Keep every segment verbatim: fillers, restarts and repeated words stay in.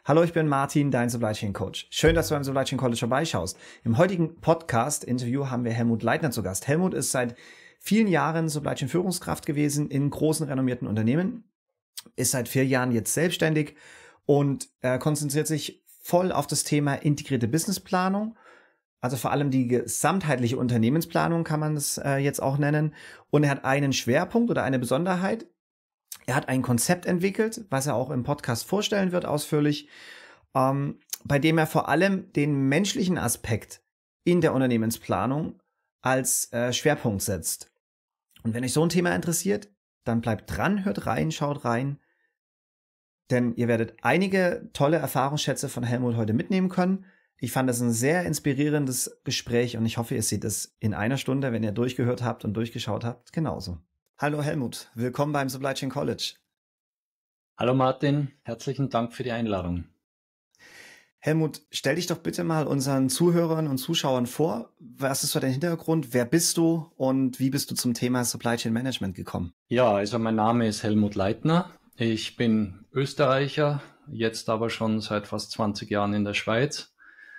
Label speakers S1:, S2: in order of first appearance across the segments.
S1: Hallo, ich bin Martin, dein Supply Chain Coach. Schön, dass du beim Supply Chain College vorbeischaust. Im heutigen Podcast-Interview haben wir Helmut Leitner zu Gast. Helmut ist seit vielen Jahren Supply Chain Führungskraft gewesen in großen, renommierten Unternehmen, ist seit vier Jahren jetzt selbstständig und äh, konzentriert sich voll auf das Thema integrierte Businessplanung. Also vor allem die gesamtheitliche Unternehmensplanung kann man es äh, jetzt auch nennen. Und er hat einen Schwerpunkt oder eine Besonderheit. Er hat ein Konzept entwickelt, was er auch im Podcast vorstellen wird, ausführlich, ähm, bei dem er vor allem den menschlichen Aspekt in der Unternehmensplanung als äh, Schwerpunkt setzt. Und wenn euch so ein Thema interessiert, dann bleibt dran, hört rein, schaut rein, denn ihr werdet einige tolle Erfahrungsschätze von Helmut heute mitnehmen können. Ich fand das ein sehr inspirierendes Gespräch und ich hoffe, ihr seht es in einer Stunde, wenn ihr durchgehört habt und durchgeschaut habt, genauso. Hallo Helmut, willkommen beim Supply Chain College.
S2: Hallo Martin, herzlichen Dank für die Einladung.
S1: Helmut, stell dich doch bitte mal unseren Zuhörern und Zuschauern vor. Was ist so dein Hintergrund? Wer bist du und wie bist du zum Thema Supply Chain Management gekommen?
S2: Ja, also mein Name ist Helmut Leitner. Ich bin Österreicher, jetzt aber schon seit fast zwanzig Jahren in der Schweiz.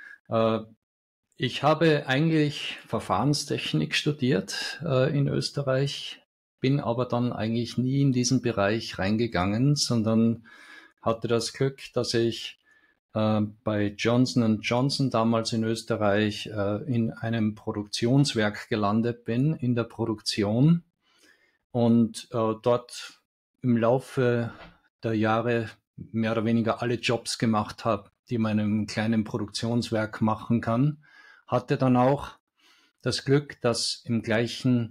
S2: Ich habe eigentlich Verfahrenstechnik studiert in Österreich, bin aber dann eigentlich nie in diesen Bereich reingegangen, sondern hatte das Glück, dass ich äh, bei Johnson und Johnson damals in Österreich äh, in einem Produktionswerk gelandet bin, in der Produktion und äh, dort im Laufe der Jahre mehr oder weniger alle Jobs gemacht habe, die man in einem kleinen Produktionswerk machen kann. Hatte dann auch das Glück, dass im gleichen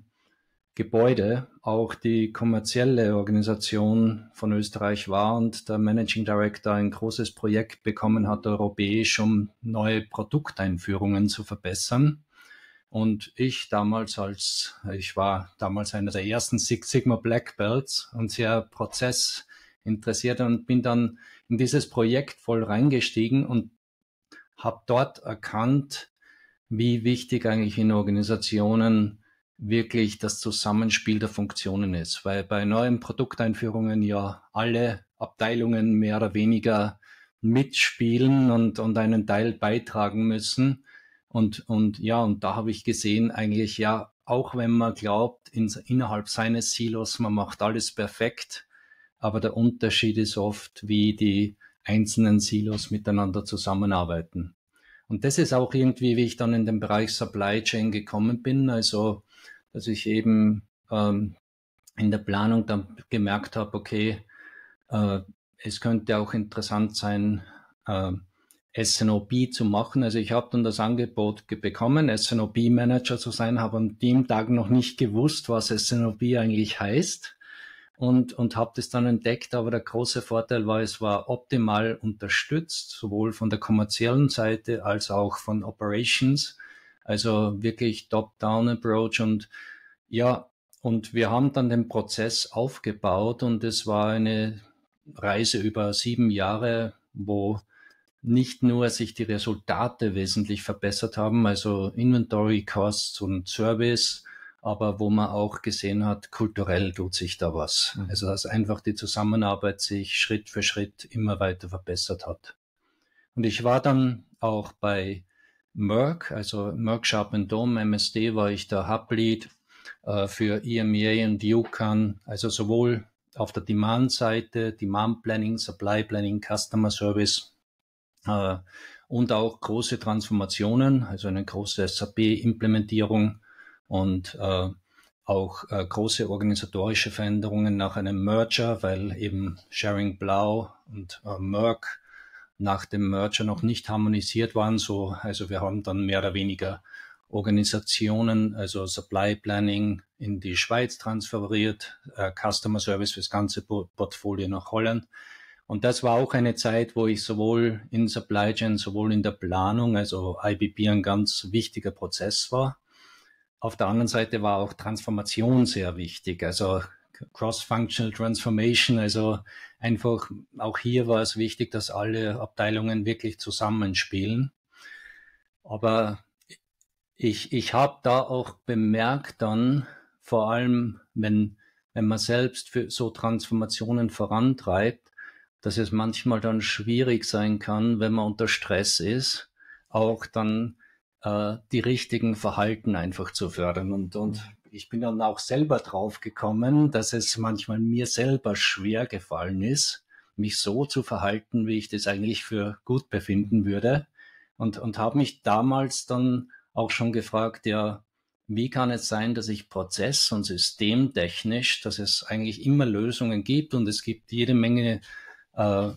S2: Gebäude auch die kommerzielle Organisation von Österreich war und der Managing Director ein großes Projekt bekommen hat, europäisch, um neue Produkteinführungen zu verbessern. Und ich damals als, ich war damals einer der ersten Six Sigma Black Belts und sehr prozessinteressiert und bin dann in dieses Projekt voll reingestiegen und habe dort erkannt, wie wichtig eigentlich in Organisationen wirklich das Zusammenspiel der Funktionen ist, weil bei neuen Produkteinführungen ja alle Abteilungen mehr oder weniger mitspielen und, und einen Teil beitragen müssen. Und, und ja, und da habe ich gesehen eigentlich, ja, auch wenn man glaubt, in, innerhalb seines Silos, man macht alles perfekt, aber der Unterschied ist oft, wie die einzelnen Silos miteinander zusammenarbeiten. Und das ist auch irgendwie, wie ich dann in den Bereich Supply Chain gekommen bin, also dass ich eben ähm, in der Planung dann gemerkt habe, okay, äh, es könnte auch interessant sein, äh, S N O P zu machen. Also ich habe dann das Angebot bekommen, S N O P-Manager zu sein, habe an dem Tag noch nicht gewusst, was S N O P eigentlich heißt. Und, und habe das dann entdeckt, aber der große Vorteil war, es war optimal unterstützt, sowohl von der kommerziellen Seite als auch von Operations, also wirklich Top-Down-Approach und ja, und wir haben dann den Prozess aufgebaut und es war eine Reise über sieben Jahre, wo nicht nur sich die Resultate wesentlich verbessert haben, also Inventory Costs und Service, aber wo man auch gesehen hat, kulturell tut sich da was. Mhm. Also dass einfach die Zusammenarbeit sich Schritt für Schritt immer weiter verbessert hat. Und ich war dann auch bei Merck, also Merck Sharp and Dome, M S D, war ich der Hub-Lead äh, für E M E A und U C A N, also sowohl auf der Demand-Seite, Demand Planning, Supply Planning, Customer Service äh, und auch große Transformationen, also eine große S A P-Implementierung und äh, auch äh, große organisatorische Veränderungen nach einem Merger, weil eben Schering Blau und äh, Merck nach dem Merger noch nicht harmonisiert waren. So, also wir haben dann mehr oder weniger Organisationen, also Supply Planning in die Schweiz transferiert, äh, Customer Service für das ganze Portfolio nach Holland. Und das war auch eine Zeit, wo ich sowohl in Supply Chain, sowohl in der Planung, also I B P ein ganz wichtiger Prozess war. Auf der anderen Seite war auch Transformation sehr wichtig, also Cross-Functional Transformation, also einfach auch hier war es wichtig, dass alle Abteilungen wirklich zusammenspielen. Aber ich, ich habe da auch bemerkt dann, vor allem wenn, wenn man selbst für so Transformationen vorantreibt, dass es manchmal dann schwierig sein kann, wenn man unter Stress ist, auch dann äh, die richtigen Verhalten einfach zu fördern. Und, und ich bin dann auch selber drauf gekommen, dass es manchmal mir selber schwer gefallen ist, mich so zu verhalten, wie ich das eigentlich für gut befinden würde. Und, und habe mich damals dann auch schon gefragt, ja, wie kann es sein, dass ich prozess- und systemtechnisch, dass es eigentlich immer Lösungen gibt und es gibt jede Menge äh,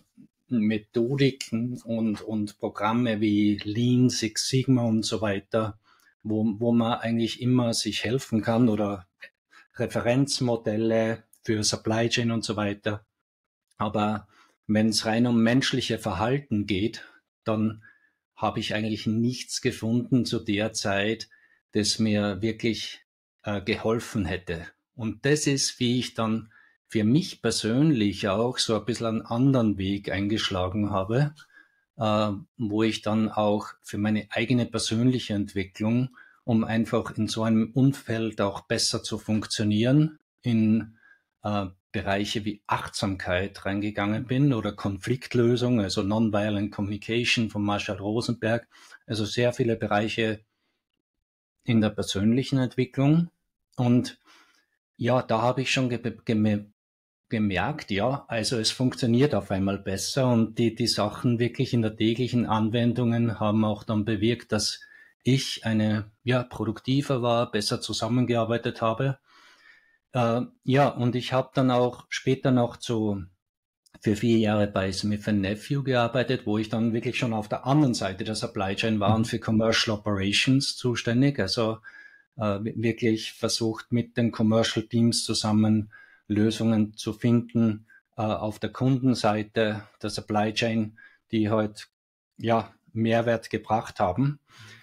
S2: Methodiken und, und Programme wie Lean, Six Sigma und so weiter, wo, wo man eigentlich immer sich helfen kann oder Referenzmodelle für Supply Chain und so weiter. Aber wenn es rein um menschliche Verhalten geht, dann habe ich eigentlich nichts gefunden zu der Zeit, das mir wirklich äh, geholfen hätte. Und das ist, wie ich dann für mich persönlich auch so ein bisschen einen anderen Weg eingeschlagen habe, äh, wo ich dann auch für meine eigene persönliche Entwicklung, um einfach in so einem Umfeld auch besser zu funktionieren, in äh, Bereiche wie Achtsamkeit reingegangen bin oder Konfliktlösung, also Nonviolent Communication von Marshall Rosenberg, also sehr viele Bereiche in der persönlichen Entwicklung. Und ja, da habe ich schon ge ge gemerkt, ja, also es funktioniert auf einmal besser und die, die Sachen wirklich in der täglichen Anwendungen haben auch dann bewirkt, dass ich eine, ja, produktiver war, besser zusammengearbeitet habe. Äh, ja, und ich habe dann auch später noch zu, für vier Jahre bei Smith and Nephew gearbeitet, wo ich dann wirklich schon auf der anderen Seite der Supply Chain war und für Commercial Operations zuständig, also äh, wirklich versucht mit den Commercial Teams zusammen Lösungen zu finden äh, auf der Kundenseite der Supply Chain, die halt ja Mehrwert gebracht haben.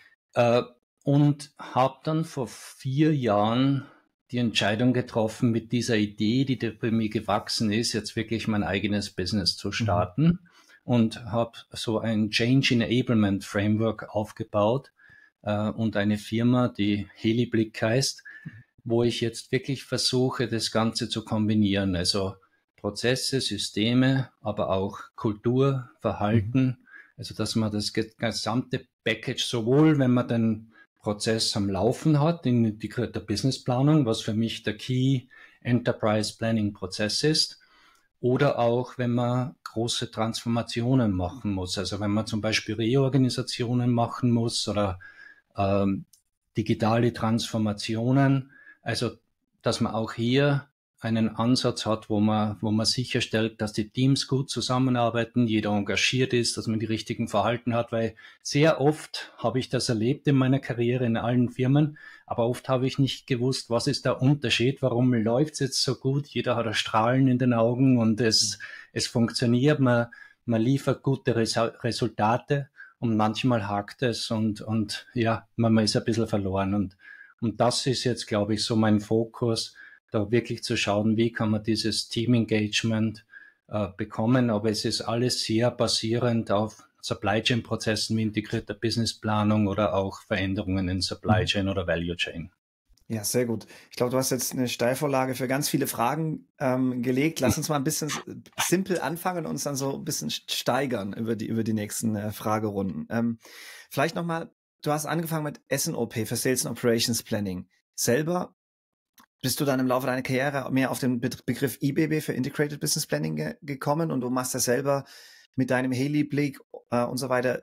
S2: Äh, und habe dann vor vier Jahren die Entscheidung getroffen, mit dieser Idee, die bei mir gewachsen ist, jetzt wirklich mein eigenes Business zu starten mhm. und habe so ein Change Enablement Framework aufgebaut äh, und eine Firma, die Heliblick heißt, wo ich jetzt wirklich versuche, das Ganze zu kombinieren. Also Prozesse, Systeme, aber auch Kultur, Verhalten. Mhm. Also dass man das gesamte Package, sowohl wenn man den Prozess am Laufen hat, in integrierter Businessplanung, was für mich der Key Enterprise Planning Prozess ist, oder auch wenn man große Transformationen machen muss. Also wenn man zum Beispiel Reorganisationen machen muss oder ähm, digitale Transformationen. Also, dass man auch hier einen Ansatz hat, wo man, wo man sicherstellt, dass die Teams gut zusammenarbeiten, jeder engagiert ist, dass man die richtigen Verhalten hat, weil sehr oft habe ich das erlebt in meiner Karriere in allen Firmen, aber oft habe ich nicht gewusst, was ist der Unterschied, warum läuft es jetzt so gut, jeder hat ein Strahlen in den Augen und es, es funktioniert, man, man liefert gute Resultate und manchmal hakt es und, und ja, man, man ist ein bisschen verloren und, und das ist jetzt, glaube ich, so mein Fokus, da wirklich zu schauen, wie kann man dieses Team-Engagement äh, bekommen. Aber es ist alles sehr basierend auf Supply Chain-Prozessen wie integrierter Businessplanung oder auch Veränderungen in Supply Chain oder Value Chain.
S1: Ja, sehr gut. Ich glaube, du hast jetzt eine Steilvorlage für ganz viele Fragen ähm, gelegt. Lass uns mal ein bisschen simpel anfangen und uns dann so ein bisschen steigern über die, über die nächsten äh, Fragerunden. Ähm, vielleicht nochmal, du hast angefangen mit S und O P für Sales and Operations Planning. Selber bist du dann im Laufe deiner Karriere mehr auf den Be- Begriff I B B für Integrated Business Planning ge- gekommen und du machst das selber mit deinem Heliblick äh, und so weiter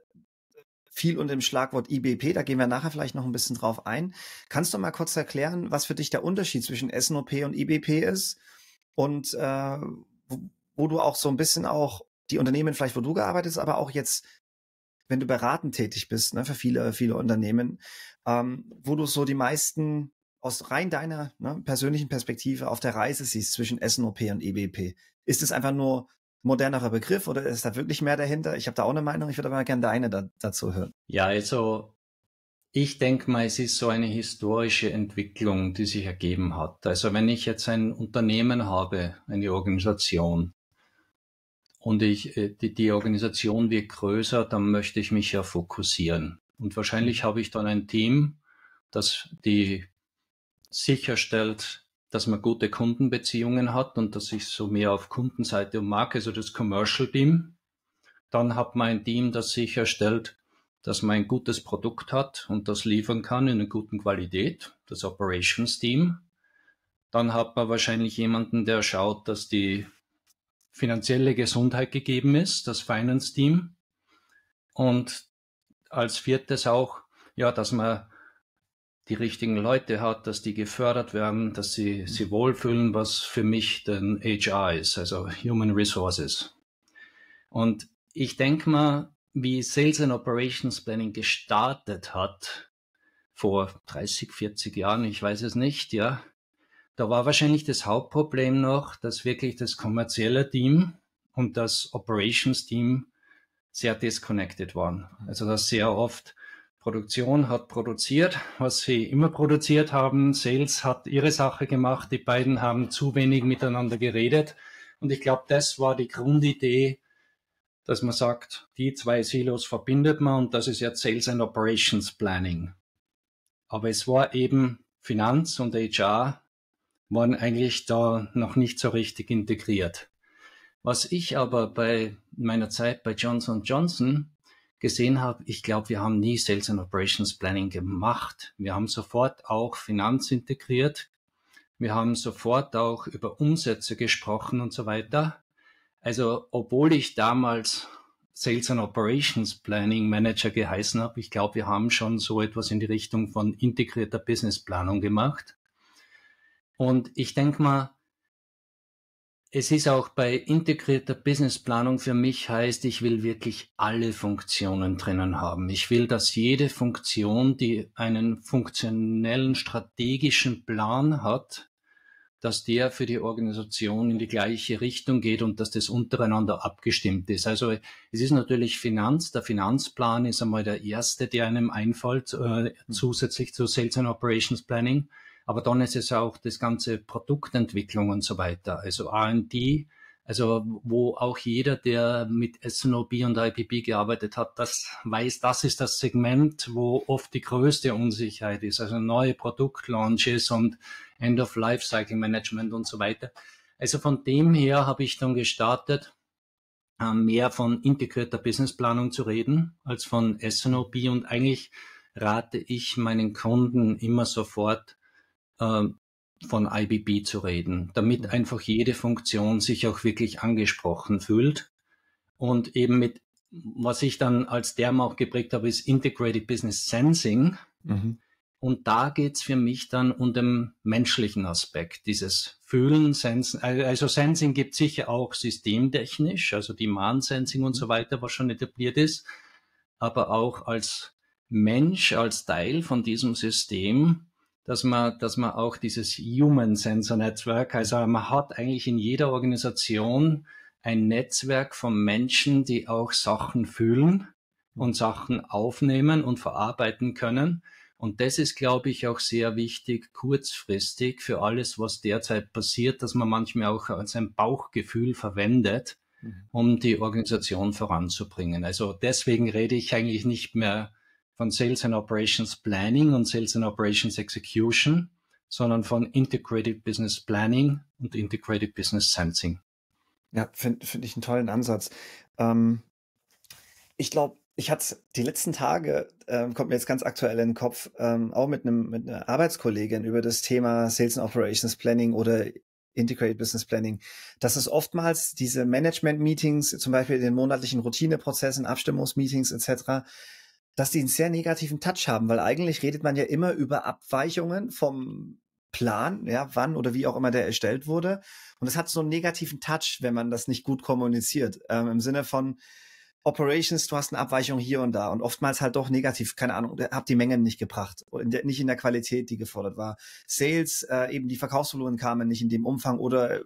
S1: viel unter dem Schlagwort I B P, da gehen wir nachher vielleicht noch ein bisschen drauf ein. Kannst du mal kurz erklären, was für dich der Unterschied zwischen S und O P und I B P ist und äh, wo, wo du auch so ein bisschen auch die Unternehmen vielleicht, wo du gearbeitet hast, aber auch jetzt, wenn du beratend tätig bist, ne, für viele, viele Unternehmen, ähm, wo du so die meisten aus rein deiner ne, persönlichen Perspektive auf der Reise siehst zwischen S und O P und I B P. Ist es einfach nur modernerer Begriff oder ist da wirklich mehr dahinter? Ich habe da auch eine Meinung, ich würde aber gerne deine da, dazu hören.
S2: Ja, also ich denke mal, es ist so eine historische Entwicklung, die sich ergeben hat. Also wenn ich jetzt ein Unternehmen habe, eine Organisation, und ich, die, die Organisation wird größer, dann möchte ich mich ja fokussieren. Und wahrscheinlich habe ich dann ein Team, das die sicherstellt, dass man gute Kundenbeziehungen hat und dass ich so mehr auf Kundenseite und Marke, also das Commercial Team. Dann hat man ein Team, das sicherstellt, dass man ein gutes Produkt hat und das liefern kann in einer guten Qualität, das Operations Team. Dann hat man wahrscheinlich jemanden, der schaut, dass die finanzielle Gesundheit gegeben ist, das Finance Team. Und als viertes auch, ja, dass man die richtigen Leute hat, dass die gefördert werden, dass sie sich wohlfühlen, was für mich dann H R ist, also Human Resources. Und ich denke mal, wie Sales and Operations Planning gestartet hat, vor dreißig, vierzig Jahren, ich weiß es nicht, ja, da war wahrscheinlich das Hauptproblem noch, dass wirklich das kommerzielle Team und das Operations Team sehr disconnected waren. Also dass sehr oft Produktion hat produziert, was sie immer produziert haben, Sales hat ihre Sache gemacht, die beiden haben zu wenig miteinander geredet. Und ich glaube, das war die Grundidee, dass man sagt, die zwei Silos verbindet man und das ist jetzt Sales and Operations Planning. Aber es war eben Finanz und H R waren eigentlich da noch nicht so richtig integriert. Was ich aber bei meiner Zeit bei Johnson und Johnson gesehen habe, ich glaube, wir haben nie Sales and Operations Planning gemacht. Wir haben sofort auch Finanz integriert. Wir haben sofort auch über Umsätze gesprochen und so weiter. Also, obwohl ich damals Sales and Operations Planning Manager geheißen habe, ich glaube, wir haben schon so etwas in die Richtung von integrierter Businessplanung gemacht. Und ich denke mal, es ist auch bei integrierter Businessplanung für mich heißt, ich will wirklich alle Funktionen drinnen haben. Ich will, dass jede Funktion, die einen funktionellen strategischen Plan hat, dass der für die Organisation in die gleiche Richtung geht und dass das untereinander abgestimmt ist. Also es ist natürlich Finanz. Der Finanzplan ist einmal der erste, der einem einfällt, äh, zusätzlich zu Sales and Operations Planning. Aber dann ist es auch das ganze Produktentwicklung und so weiter, also R and D, also wo auch jeder, der mit S and O B und I B B gearbeitet hat, das weiß, das ist das Segment, wo oft die größte Unsicherheit ist, also neue Produktlaunches und End-of-Life-Cycle-Management und so weiter. Also von dem her habe ich dann gestartet, mehr von integrierter Businessplanung zu reden, als von S and O B und eigentlich rate ich meinen Kunden immer sofort, von I B B zu reden, damit einfach jede Funktion sich auch wirklich angesprochen fühlt und eben mit, was ich dann als Term auch geprägt habe, ist Integrated Business Sensing. Mhm. Und da geht's für mich dann um den menschlichen Aspekt, dieses Fühlen, Sensen, also Sensing gibt sicher auch systemtechnisch, also Demand Sensing und so weiter, was schon etabliert ist, aber auch als Mensch, als Teil von diesem System, dass man, dass man auch dieses Human Sensor Network, also man hat eigentlich in jeder Organisation ein Netzwerk von Menschen, die auch Sachen fühlen und Sachen aufnehmen und verarbeiten können. Und das ist, glaube ich, auch sehr wichtig, kurzfristig für alles, was derzeit passiert, dass man manchmal auch sein Bauchgefühl verwendet, um die Organisation voranzubringen. Also deswegen rede ich eigentlich nicht mehr von Sales and Operations Planning und Sales and Operations Execution, sondern von Integrated Business Planning und Integrated Business Sensing.
S1: Ja, finde find ich einen tollen Ansatz. Ähm, ich glaube, ich hatte die letzten Tage, ähm, kommt mir jetzt ganz aktuell in den Kopf, ähm, auch mit einem mit einer Arbeitskollegin über das Thema Sales and Operations Planning oder Integrated Business Planning, dass es oftmals diese Management-Meetings, zum Beispiel in den monatlichen Routineprozessen, Abstimmungsmeetings et cetera, dass die einen sehr negativen Touch haben, weil eigentlich redet man ja immer über Abweichungen vom Plan, ja, wann oder wie auch immer der erstellt wurde. Und es hat so einen negativen Touch, wenn man das nicht gut kommuniziert. Ähm, im Sinne von Operations, du hast eine Abweichung hier und da und oftmals halt doch negativ, keine Ahnung, habt die Mengen nicht gebracht, in der, nicht in der Qualität, die gefordert war. Sales, äh, eben die Verkaufsvolumen kamen nicht in dem Umfang oder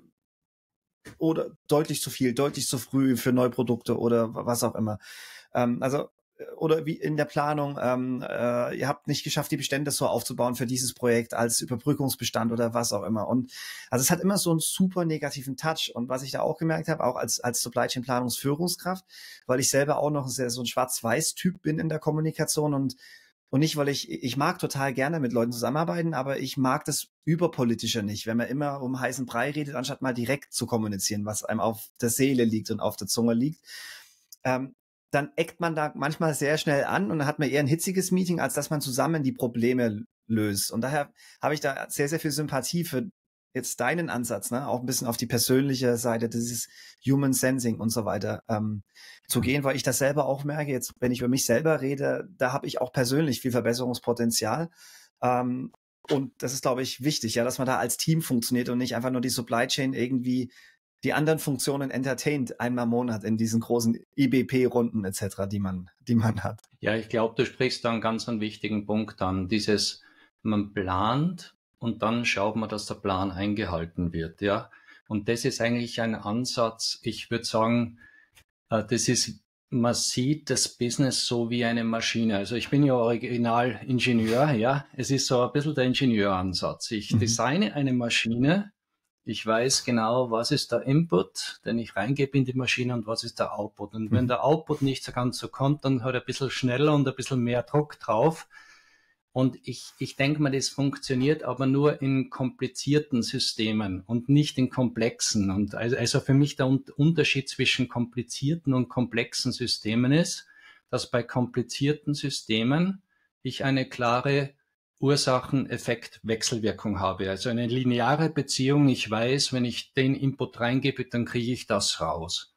S1: oder deutlich zu viel, deutlich zu früh für neue Produkte oder was auch immer. Ähm, also oder wie in der Planung, ähm, äh, ihr habt nicht geschafft, die Bestände so aufzubauen für dieses Projekt als Überbrückungsbestand oder was auch immer. Und also es hat immer so einen super negativen Touch. Und was ich da auch gemerkt habe, auch als als Supply Chain Planungsführungskraft, weil ich selber auch noch sehr so ein Schwarz-Weiß-Typ bin in der Kommunikation und Und nicht, weil ich, ich mag total gerne mit Leuten zusammenarbeiten, aber ich mag das Überpolitische nicht, wenn man immer um heißen Brei redet, anstatt mal direkt zu kommunizieren, was einem auf der Seele liegt und auf der Zunge liegt. Ähm, dann eckt man da manchmal sehr schnell an und dann hat man eher ein hitziges Meeting, als dass man zusammen die Probleme löst. Und daher habe ich da sehr, sehr viel Sympathie für jetzt deinen Ansatz, ne? Auch ein bisschen auf die persönliche Seite, dieses Human Sensing und so weiter ähm, zu gehen, weil ich das selber auch merke, jetzt, wenn ich über mich selber rede, da habe ich auch persönlich viel Verbesserungspotenzial. Ähm, und das ist, glaube ich, wichtig, ja, dass man da als Team funktioniert und nicht einfach nur die Supply Chain irgendwie die anderen Funktionen entertaint einmal im Monat in diesen großen I B P-Runden et cetera, die man, die man hat.
S2: Ja, ich glaube, du sprichst da einen ganz einen wichtigen Punkt an. Dieses, man plant und dann schaut man, dass der Plan eingehalten wird, ja. Und das ist eigentlich ein Ansatz, ich würde sagen, das ist, man sieht das Business so wie eine Maschine. Also ich bin ja original Ingenieur, ja. Es ist so ein bisschen der Ingenieuransatz. Ich mhm. designe eine Maschine. Ich weiß genau, was ist der Input, den ich reingebe in die Maschine und was ist der Output. Und wenn der Output nicht so ganz so kommt, dann hat er ein bisschen schneller und ein bisschen mehr Druck drauf. Und ich, ich denke mal, das funktioniert aber nur in komplizierten Systemen und nicht in komplexen. Und also, also für mich der Unterschied zwischen komplizierten und komplexen Systemen ist, dass bei komplizierten Systemen ich eine klare Ursachen-Effekt-Wechselwirkung habe. Also eine lineare Beziehung. Ich weiß, wenn ich den Input reingebe, dann kriege ich das raus.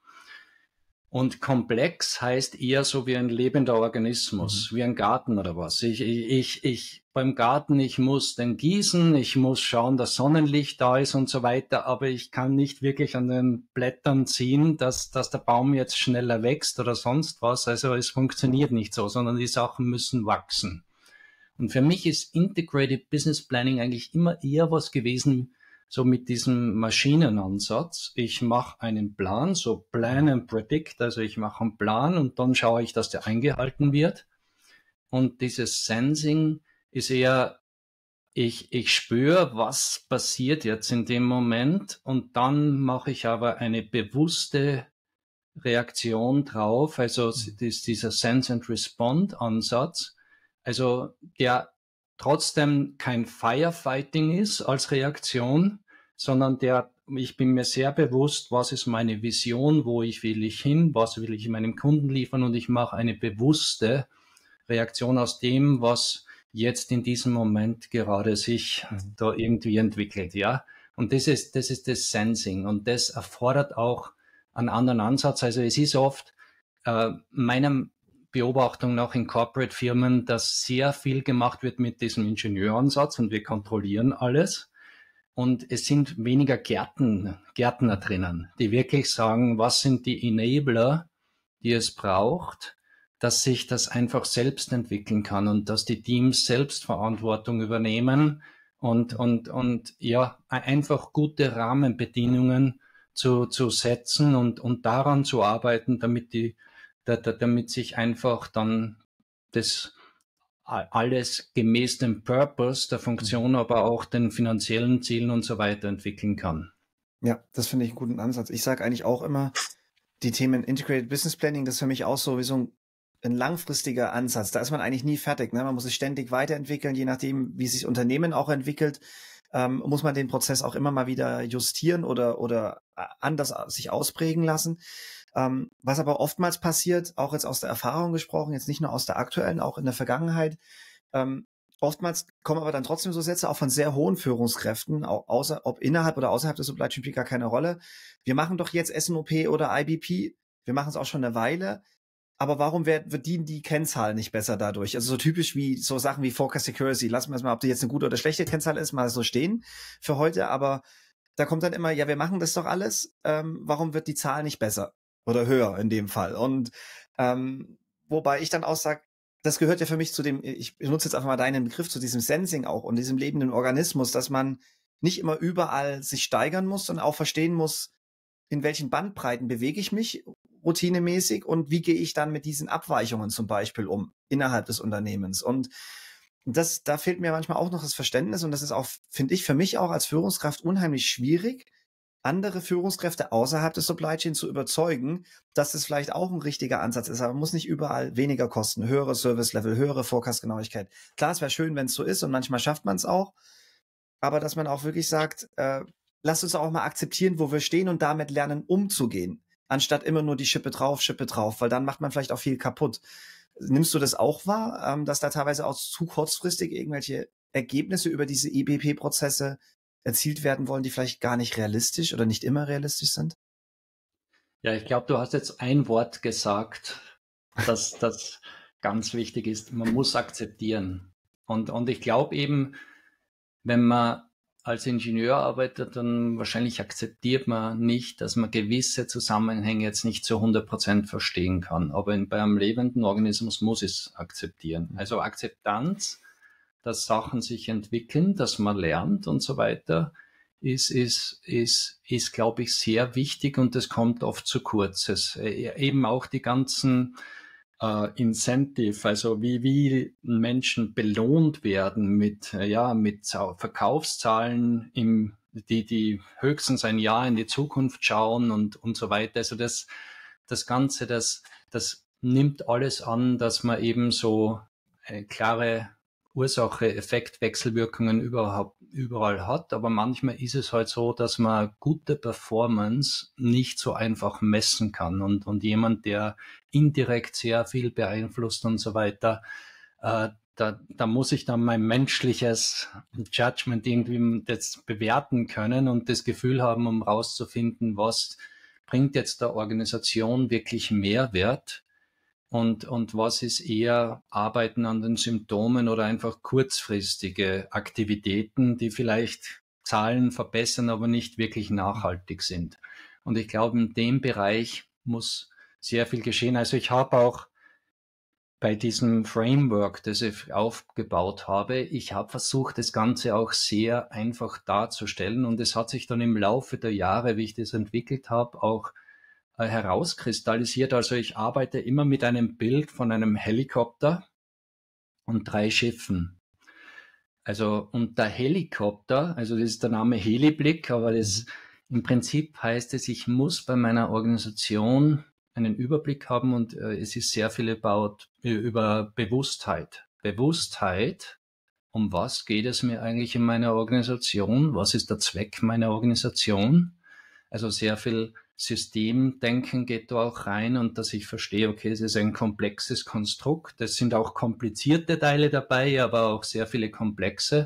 S2: Und komplex heißt eher so wie ein lebender Organismus, mhm. wie ein Garten oder was. Ich, ich, ich, beim Garten, ich muss den gießen, ich muss schauen, dass Sonnenlicht da ist und so weiter, aber ich kann nicht wirklich an den Blättern ziehen, dass, dass der Baum jetzt schneller wächst oder sonst was. Also es funktioniert nicht so, sondern die Sachen müssen wachsen. Und für mich ist Integrated Business Planning eigentlich immer eher was gewesen, so mit diesem Maschinenansatz. Ich mache einen Plan, so Plan and Predict, also ich mache einen Plan und dann schaue ich, dass der eingehalten wird. Und dieses Sensing ist eher, ich, ich spüre, was passiert jetzt in dem Moment und dann mache ich aber eine bewusste Reaktion drauf, also das ist dieser Sense and Respond Ansatz, also der trotzdem kein Firefighting ist als Reaktion, sondern der, ich bin mir sehr bewusst, was ist meine Vision, wo ich will ich hin, was will ich meinem Kunden liefern und ich mache eine bewusste Reaktion aus dem, was jetzt in diesem Moment gerade sich da irgendwie entwickelt, ja. Und das ist, das ist das Sensing und das erfordert auch einen anderen Ansatz. Also es ist oft äh, meiner Beobachtung nach in Corporate-Firmen, dass sehr viel gemacht wird mit diesem Ingenieuransatz und wir kontrollieren alles. Und es sind weniger Gärten, Gärtner drinnen, die wirklich sagen, was sind die Enabler, die es braucht, dass sich das einfach selbst entwickeln kann und dass die Teams selbst Verantwortung übernehmen und, und, und ja, einfach gute Rahmenbedingungen zu, zu setzen und, und daran zu arbeiten, damit die, da, da, damit sich einfach dann das alles gemäß dem Purpose der Funktion, aber auch den finanziellen Zielen und so weiter entwickeln kann.
S1: Ja, das finde ich einen guten Ansatz. Ich sage eigentlich auch immer, die Themen Integrated Business Planning, das ist für mich auch so wie so ein, ein langfristiger Ansatz. Da ist man eigentlich nie fertig, ne? Man muss sich ständig weiterentwickeln, je nachdem, wie sich das Unternehmen auch entwickelt, ähm, muss man den Prozess auch immer mal wieder justieren oder, oder anders sich ausprägen lassen. Ähm, was aber oftmals passiert, auch jetzt aus der Erfahrung gesprochen, jetzt nicht nur aus der aktuellen, auch in der Vergangenheit, ähm, oftmals kommen aber dann trotzdem so Sätze auch von sehr hohen Führungskräften, auch außer, ob innerhalb oder außerhalb des Supply Chain spielt gar keine Rolle. Wir machen doch jetzt S N O P oder I B P, wir machen es auch schon eine Weile, aber warum wird, verdienen die Kennzahlen nicht besser dadurch? Also so typisch wie so Sachen wie Forecast Accuracy, lassen wir es mal, ob die jetzt eine gute oder schlechte Kennzahl ist, mal so stehen für heute, aber da kommt dann immer, ja, wir machen das doch alles, ähm, warum wird die Zahl nicht besser? Oder höher in dem Fall. Und ähm, wobei ich dann auch sage, das gehört ja für mich zu dem, ich benutze jetzt einfach mal deinen Begriff, zu diesem Sensing auch und diesem lebenden Organismus, dass man nicht immer überall sich steigern muss, sondern auch verstehen muss, in welchen Bandbreiten bewege ich mich routinemäßig und wie gehe ich dann mit diesen Abweichungen zum Beispiel um innerhalb des Unternehmens. Und das, da fehlt mir manchmal auch noch das Verständnis und das ist auch, finde ich, für mich auch als Führungskraft unheimlich schwierig, andere Führungskräfte außerhalb des Supply Chain zu überzeugen, dass es vielleicht auch ein richtiger Ansatz ist. Aber man muss nicht überall weniger kosten, höhere Service-Level, höhere Forecast-Genauigkeit. Klar, es wäre schön, wenn es so ist und manchmal schafft man es auch. Aber dass man auch wirklich sagt, äh, lasst uns auch mal akzeptieren, wo wir stehen und damit lernen, umzugehen. Anstatt immer nur die Schippe drauf, Schippe drauf, weil dann macht man vielleicht auch viel kaputt. Nimmst du das auch wahr, ähm, dass da teilweise auch zu kurzfristig irgendwelche Ergebnisse über diese E B P-Prozesse erzielt werden wollen, die vielleicht gar nicht realistisch oder nicht immer realistisch sind?
S2: Ja, ich glaube, du hast jetzt ein Wort gesagt, dass das ganz wichtig ist. Man muss akzeptieren. Und, und ich glaube eben, wenn man als Ingenieur arbeitet, dann wahrscheinlich akzeptiert man nicht, dass man gewisse Zusammenhänge jetzt nicht zu hundert Prozent verstehen kann. Aber in, bei einem lebenden Organismus muss es akzeptieren. Also Akzeptanz, dass Sachen sich entwickeln, dass man lernt und so weiter, ist, ist, ist, ist, glaube ich, sehr wichtig und das kommt oft zu kurz. Es, äh, eben auch die ganzen äh, Incentive, also wie, wie Menschen belohnt werden mit, äh, ja, mit Verkaufszahlen, im, die, die höchstens ein Jahr in die Zukunft schauen und, und so weiter. Also das, das Ganze, das, das nimmt alles an, dass man eben so eine klare Ursache-Effekt-Wechselwirkungen überhaupt überall hat, aber manchmal ist es halt so, dass man gute Performance nicht so einfach messen kann und, und jemand, der indirekt sehr viel beeinflusst und so weiter, äh, da, da muss ich dann mein menschliches Judgment irgendwie das bewerten können und das Gefühl haben, um rauszufinden, was bringt jetzt der Organisation wirklich Mehrwert. Und, und was ist eher Arbeiten an den Symptomen oder einfach kurzfristige Aktivitäten, die vielleicht Zahlen verbessern, aber nicht wirklich nachhaltig sind. Und ich glaube, in dem Bereich muss sehr viel geschehen. Also ich habe auch bei diesem Framework, das ich aufgebaut habe, ich habe versucht, das Ganze auch sehr einfach darzustellen. Und es hat sich dann im Laufe der Jahre, wie ich das entwickelt habe, auch herauskristallisiert. Also ich arbeite immer mit einem Bild von einem Helikopter und drei Schiffen. Also und der Helikopter, also das ist der Name Heliblick, aber das im Prinzip heißt es, ich muss bei meiner Organisation einen Überblick haben und äh, es ist sehr viel about, über Bewusstheit. Bewusstheit, um was geht es mir eigentlich in meiner Organisation? Was ist der Zweck meiner Organisation? Also sehr viel Systemdenken geht da auch rein und dass ich verstehe, okay, es ist ein komplexes Konstrukt. Es sind auch komplizierte Teile dabei, aber auch sehr viele komplexe.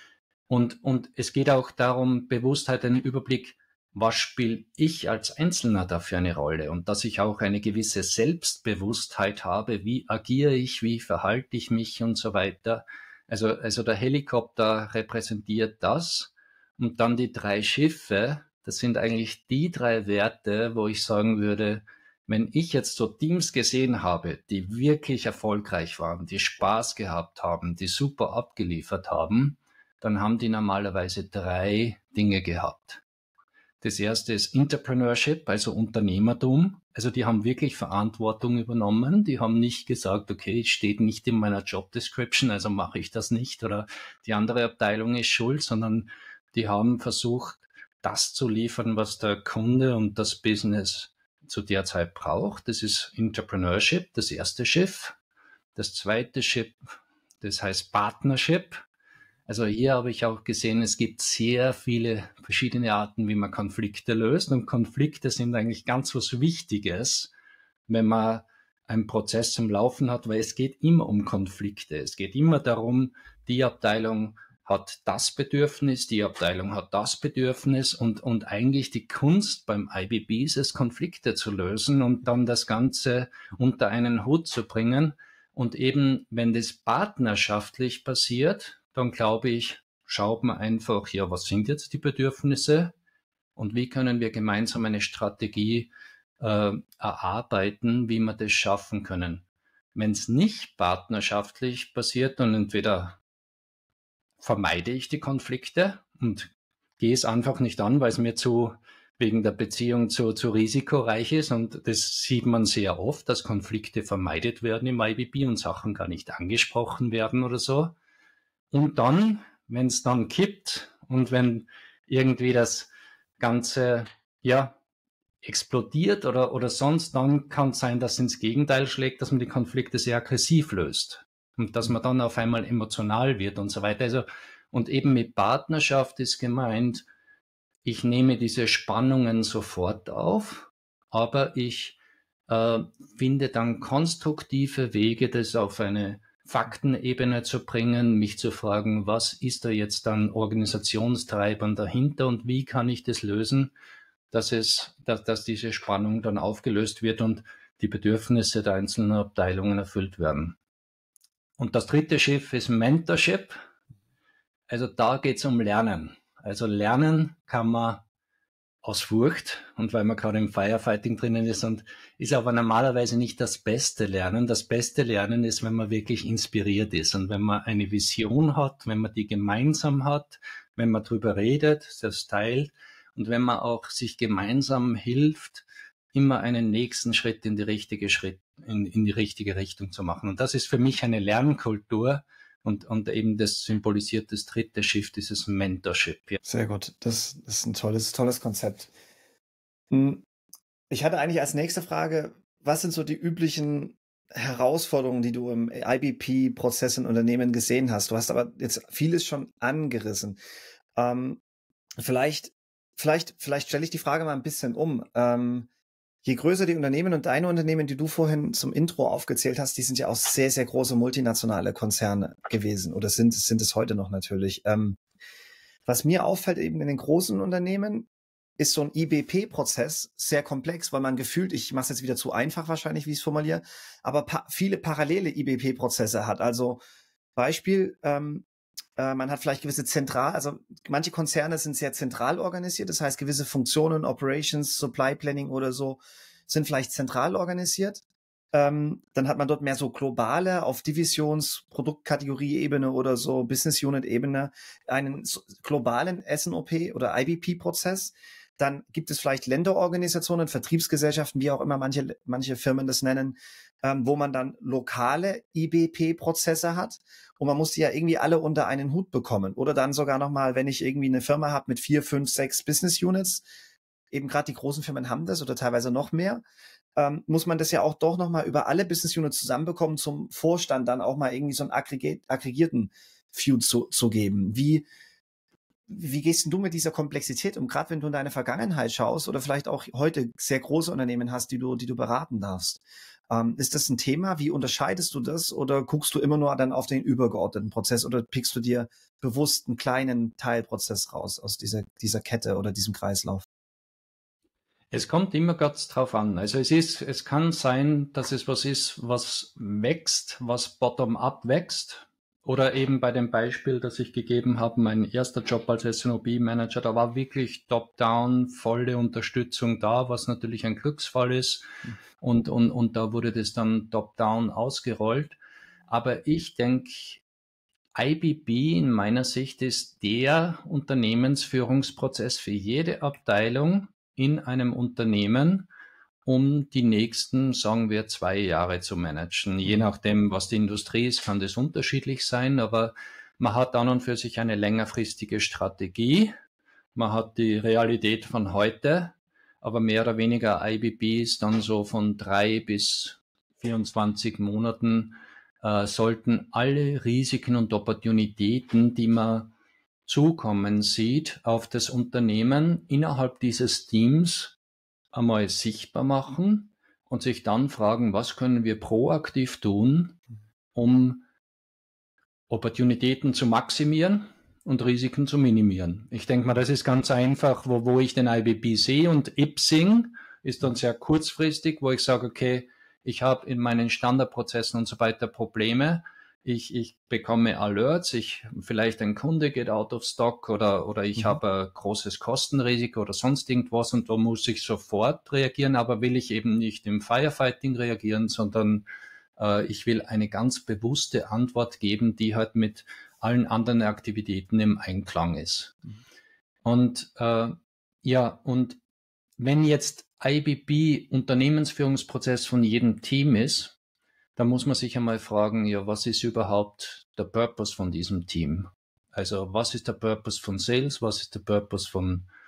S2: Und, und es geht auch darum, Bewusstheit, einen Überblick, was spiele ich als Einzelner da für eine Rolle? Und dass ich auch eine gewisse Selbstbewusstheit habe, wie agiere ich, wie verhalte ich mich und so weiter. Also, also der Helikopter repräsentiert das. Und dann die drei Schiffe, das sind eigentlich die drei Werte, wo ich sagen würde, wenn ich jetzt so Teams gesehen habe, die wirklich erfolgreich waren, die Spaß gehabt haben, die super abgeliefert haben, dann haben die normalerweise drei Dinge gehabt. Das erste ist Entrepreneurship, also Unternehmertum. Also die haben wirklich Verantwortung übernommen. Die haben nicht gesagt, okay, es steht nicht in meiner Job Description, also mache ich das nicht oder die andere Abteilung ist schuld, sondern die haben versucht, das zu liefern, was der Kunde und das Business zu der Zeit braucht. Das ist Entrepreneurship, das erste Schiff. Das zweite Schiff, das heißt Partnership. Also hier habe ich auch gesehen, es gibt sehr viele verschiedene Arten, wie man Konflikte löst. Und Konflikte sind eigentlich ganz was Wichtiges, wenn man einen Prozess im Laufen hat, weil es geht immer um Konflikte. Es geht immer darum, die Abteilung hat das Bedürfnis, die Abteilung hat das Bedürfnis und, und eigentlich die Kunst beim I B B ist es, Konflikte zu lösen und dann das Ganze unter einen Hut zu bringen. Und eben, wenn das partnerschaftlich passiert, dann glaube ich, schaut man einfach, ja, was sind jetzt die Bedürfnisse und wie können wir gemeinsam eine Strategie äh, erarbeiten, wie wir das schaffen können. Wenn es nicht partnerschaftlich passiert, dann entweder vermeide ich die Konflikte und gehe es einfach nicht an, weil es mir zu wegen der Beziehung zu, zu risikoreich ist und das sieht man sehr oft, dass Konflikte vermeidet werden im I B B und Sachen gar nicht angesprochen werden oder so. Und dann, wenn es dann kippt und wenn irgendwie das, Ganze, ja, explodiert oder, oder sonst, dann kann es sein, dass es ins Gegenteil schlägt, dass man die Konflikte sehr aggressiv löst und dass man dann auf einmal emotional wird und so weiter. Also, und eben mit Partnerschaft ist gemeint, ich nehme diese Spannungen sofort auf, aber ich äh, finde dann konstruktive Wege, das auf eine Faktenebene zu bringen, mich zu fragen, was ist da jetzt an Organisationstreibern dahinter und wie kann ich das lösen, dass es, dass, dass diese Spannung dann aufgelöst wird und die Bedürfnisse der einzelnen Abteilungen erfüllt werden. Und das dritte Schiff ist Mentorship. Also da geht es um Lernen. Also lernen kann man aus Furcht und weil man gerade im Firefighting drinnen ist und ist aber normalerweise nicht das beste Lernen. Das beste Lernen ist, wenn man wirklich inspiriert ist und wenn man eine Vision hat, wenn man die gemeinsam hat, wenn man drüber redet, das teilt und wenn man auch sich gemeinsam hilft, immer einen nächsten Schritt in die richtige Schritt, in, in die richtige Richtung zu machen. Und das ist für mich eine Lernkultur. Und, und eben das symbolisiert das dritte Schiff, dieses Mentorship. Ja.
S1: Sehr gut. Das, das ist ein tolles, tolles Konzept. Ich hatte eigentlich als nächste Frage, was sind so die üblichen Herausforderungen, die du im I B P-Prozess in Unternehmen gesehen hast? Du hast aber jetzt vieles schon angerissen. Ähm, vielleicht, vielleicht, vielleicht stelle ich die Frage mal ein bisschen um. Ähm, Je größer die Unternehmen und deine Unternehmen, die du vorhin zum Intro aufgezählt hast, die sind ja auch sehr, sehr große multinationale Konzerne gewesen oder sind, sind es heute noch natürlich. Ähm, was mir auffällt eben in den großen Unternehmen, ist so ein I B P-Prozess sehr komplex, weil man gefühlt, ich mache es jetzt wieder zu einfach wahrscheinlich, wie ich es formuliere, aber pa- viele parallele I B P-Prozesse hat. Also Beispiel, ähm, man hat vielleicht gewisse zentral, also manche Konzerne sind sehr zentral organisiert, das heißt gewisse Funktionen, Operations, Supply Planning oder so sind vielleicht zentral organisiert. Ähm, dann hat man dort mehr so globale auf Divisions-, Produktkategorie-Ebene oder so Business Unit-Ebene einen globalen S N O P oder I B P-Prozess. Dann gibt es vielleicht Länderorganisationen, Vertriebsgesellschaften, wie auch immer manche, manche Firmen das nennen, ähm, wo man dann lokale I B P-Prozesse hat. Und man muss die ja irgendwie alle unter einen Hut bekommen. Oder dann sogar nochmal, wenn ich irgendwie eine Firma habe mit vier, fünf, sechs Business Units, eben gerade die großen Firmen haben das oder teilweise noch mehr, ähm, muss man das ja auch doch nochmal über alle Business Units zusammenbekommen, zum Vorstand dann auch mal irgendwie so einen aggregiert, aggregierten View zu, zu geben. Wie, wie gehst denn du mit dieser Komplexität um? Gerade wenn du in deine Vergangenheit schaust oder vielleicht auch heute sehr große Unternehmen hast, die du, die du beraten darfst. Ähm, ist das ein Thema? Wie unterscheidest du das? Oder guckst du immer nur dann auf den übergeordneten Prozess oder pickst du dir bewusst einen kleinen Teilprozess raus aus dieser, dieser Kette oder diesem Kreislauf?
S2: Es kommt immer ganz drauf an. Also es ist, es kann sein, dass es was ist, was wächst, was bottom-up wächst. Oder eben bei dem Beispiel, das ich gegeben habe, mein erster Job als S N O P-Manager, da war wirklich top-down, volle Unterstützung da, was natürlich ein Glücksfall ist. Und, und, und da wurde das dann top-down ausgerollt. Aber ich denke, I B P in meiner Sicht ist der Unternehmensführungsprozess für jede Abteilung in einem Unternehmen, um die nächsten, sagen wir, zwei Jahre zu managen. Je nachdem, was die Industrie ist, kann das unterschiedlich sein, aber man hat an und für sich eine längerfristige Strategie. Man hat die Realität von heute, aber mehr oder weniger I B P ist dann so von drei bis vierundzwanzig Monaten äh, sollten alle Risiken und Opportunitäten, die man zukommen sieht, auf das Unternehmen innerhalb dieses Teams einmal sichtbar machen und sich dann fragen, was können wir proaktiv tun, um Opportunitäten zu maximieren und Risiken zu minimieren. Ich denke mal, das ist ganz einfach, wo, wo ich den I B P sehe, und I P S I N ist dann sehr kurzfristig, wo ich sage, okay, ich habe in meinen Standardprozessen und so weiter Probleme. Ich, ich bekomme Alerts, ich, vielleicht ein Kunde geht out of stock oder, oder ich mhm. habe ein großes Kostenrisiko oder sonst irgendwas und da muss ich sofort reagieren, aber will ich eben nicht im Firefighting reagieren, sondern äh, ich will eine ganz bewusste Antwort geben, die halt mit allen anderen Aktivitäten im Einklang ist. Mhm. Und äh, ja, und wenn jetzt I B P Unternehmensführungsprozess von jedem Team ist, da muss man sich einmal fragen, ja, was ist überhaupt der Purpose von diesem Team? Also was ist der Purpose von Sales, was ist der Purpose von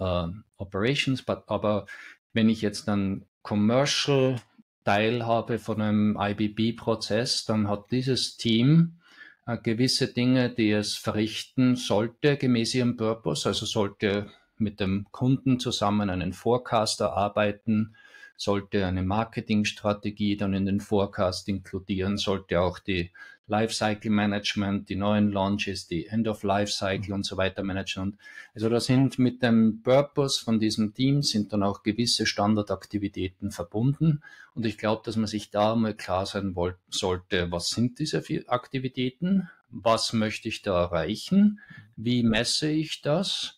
S2: äh, Operations, but, aber wenn ich jetzt dann Commercial Teil habe von einem I B B-Prozess, dann hat dieses Team äh, gewisse Dinge, die es verrichten sollte, gemäß ihrem Purpose, also sollte mit dem Kunden zusammen einen Forecast erarbeiten, sollte eine Marketingstrategie dann in den Forecast inkludieren, sollte auch die Lifecycle Management, die neuen Launches, die End of Lifecycle und so weiter managen. Also da sind mit dem Purpose von diesem Team sind dann auch gewisse Standardaktivitäten verbunden. Und ich glaube, dass man sich da mal klar sein wollte, sollte, was sind diese Aktivitäten? Was möchte ich da erreichen? Wie messe ich das?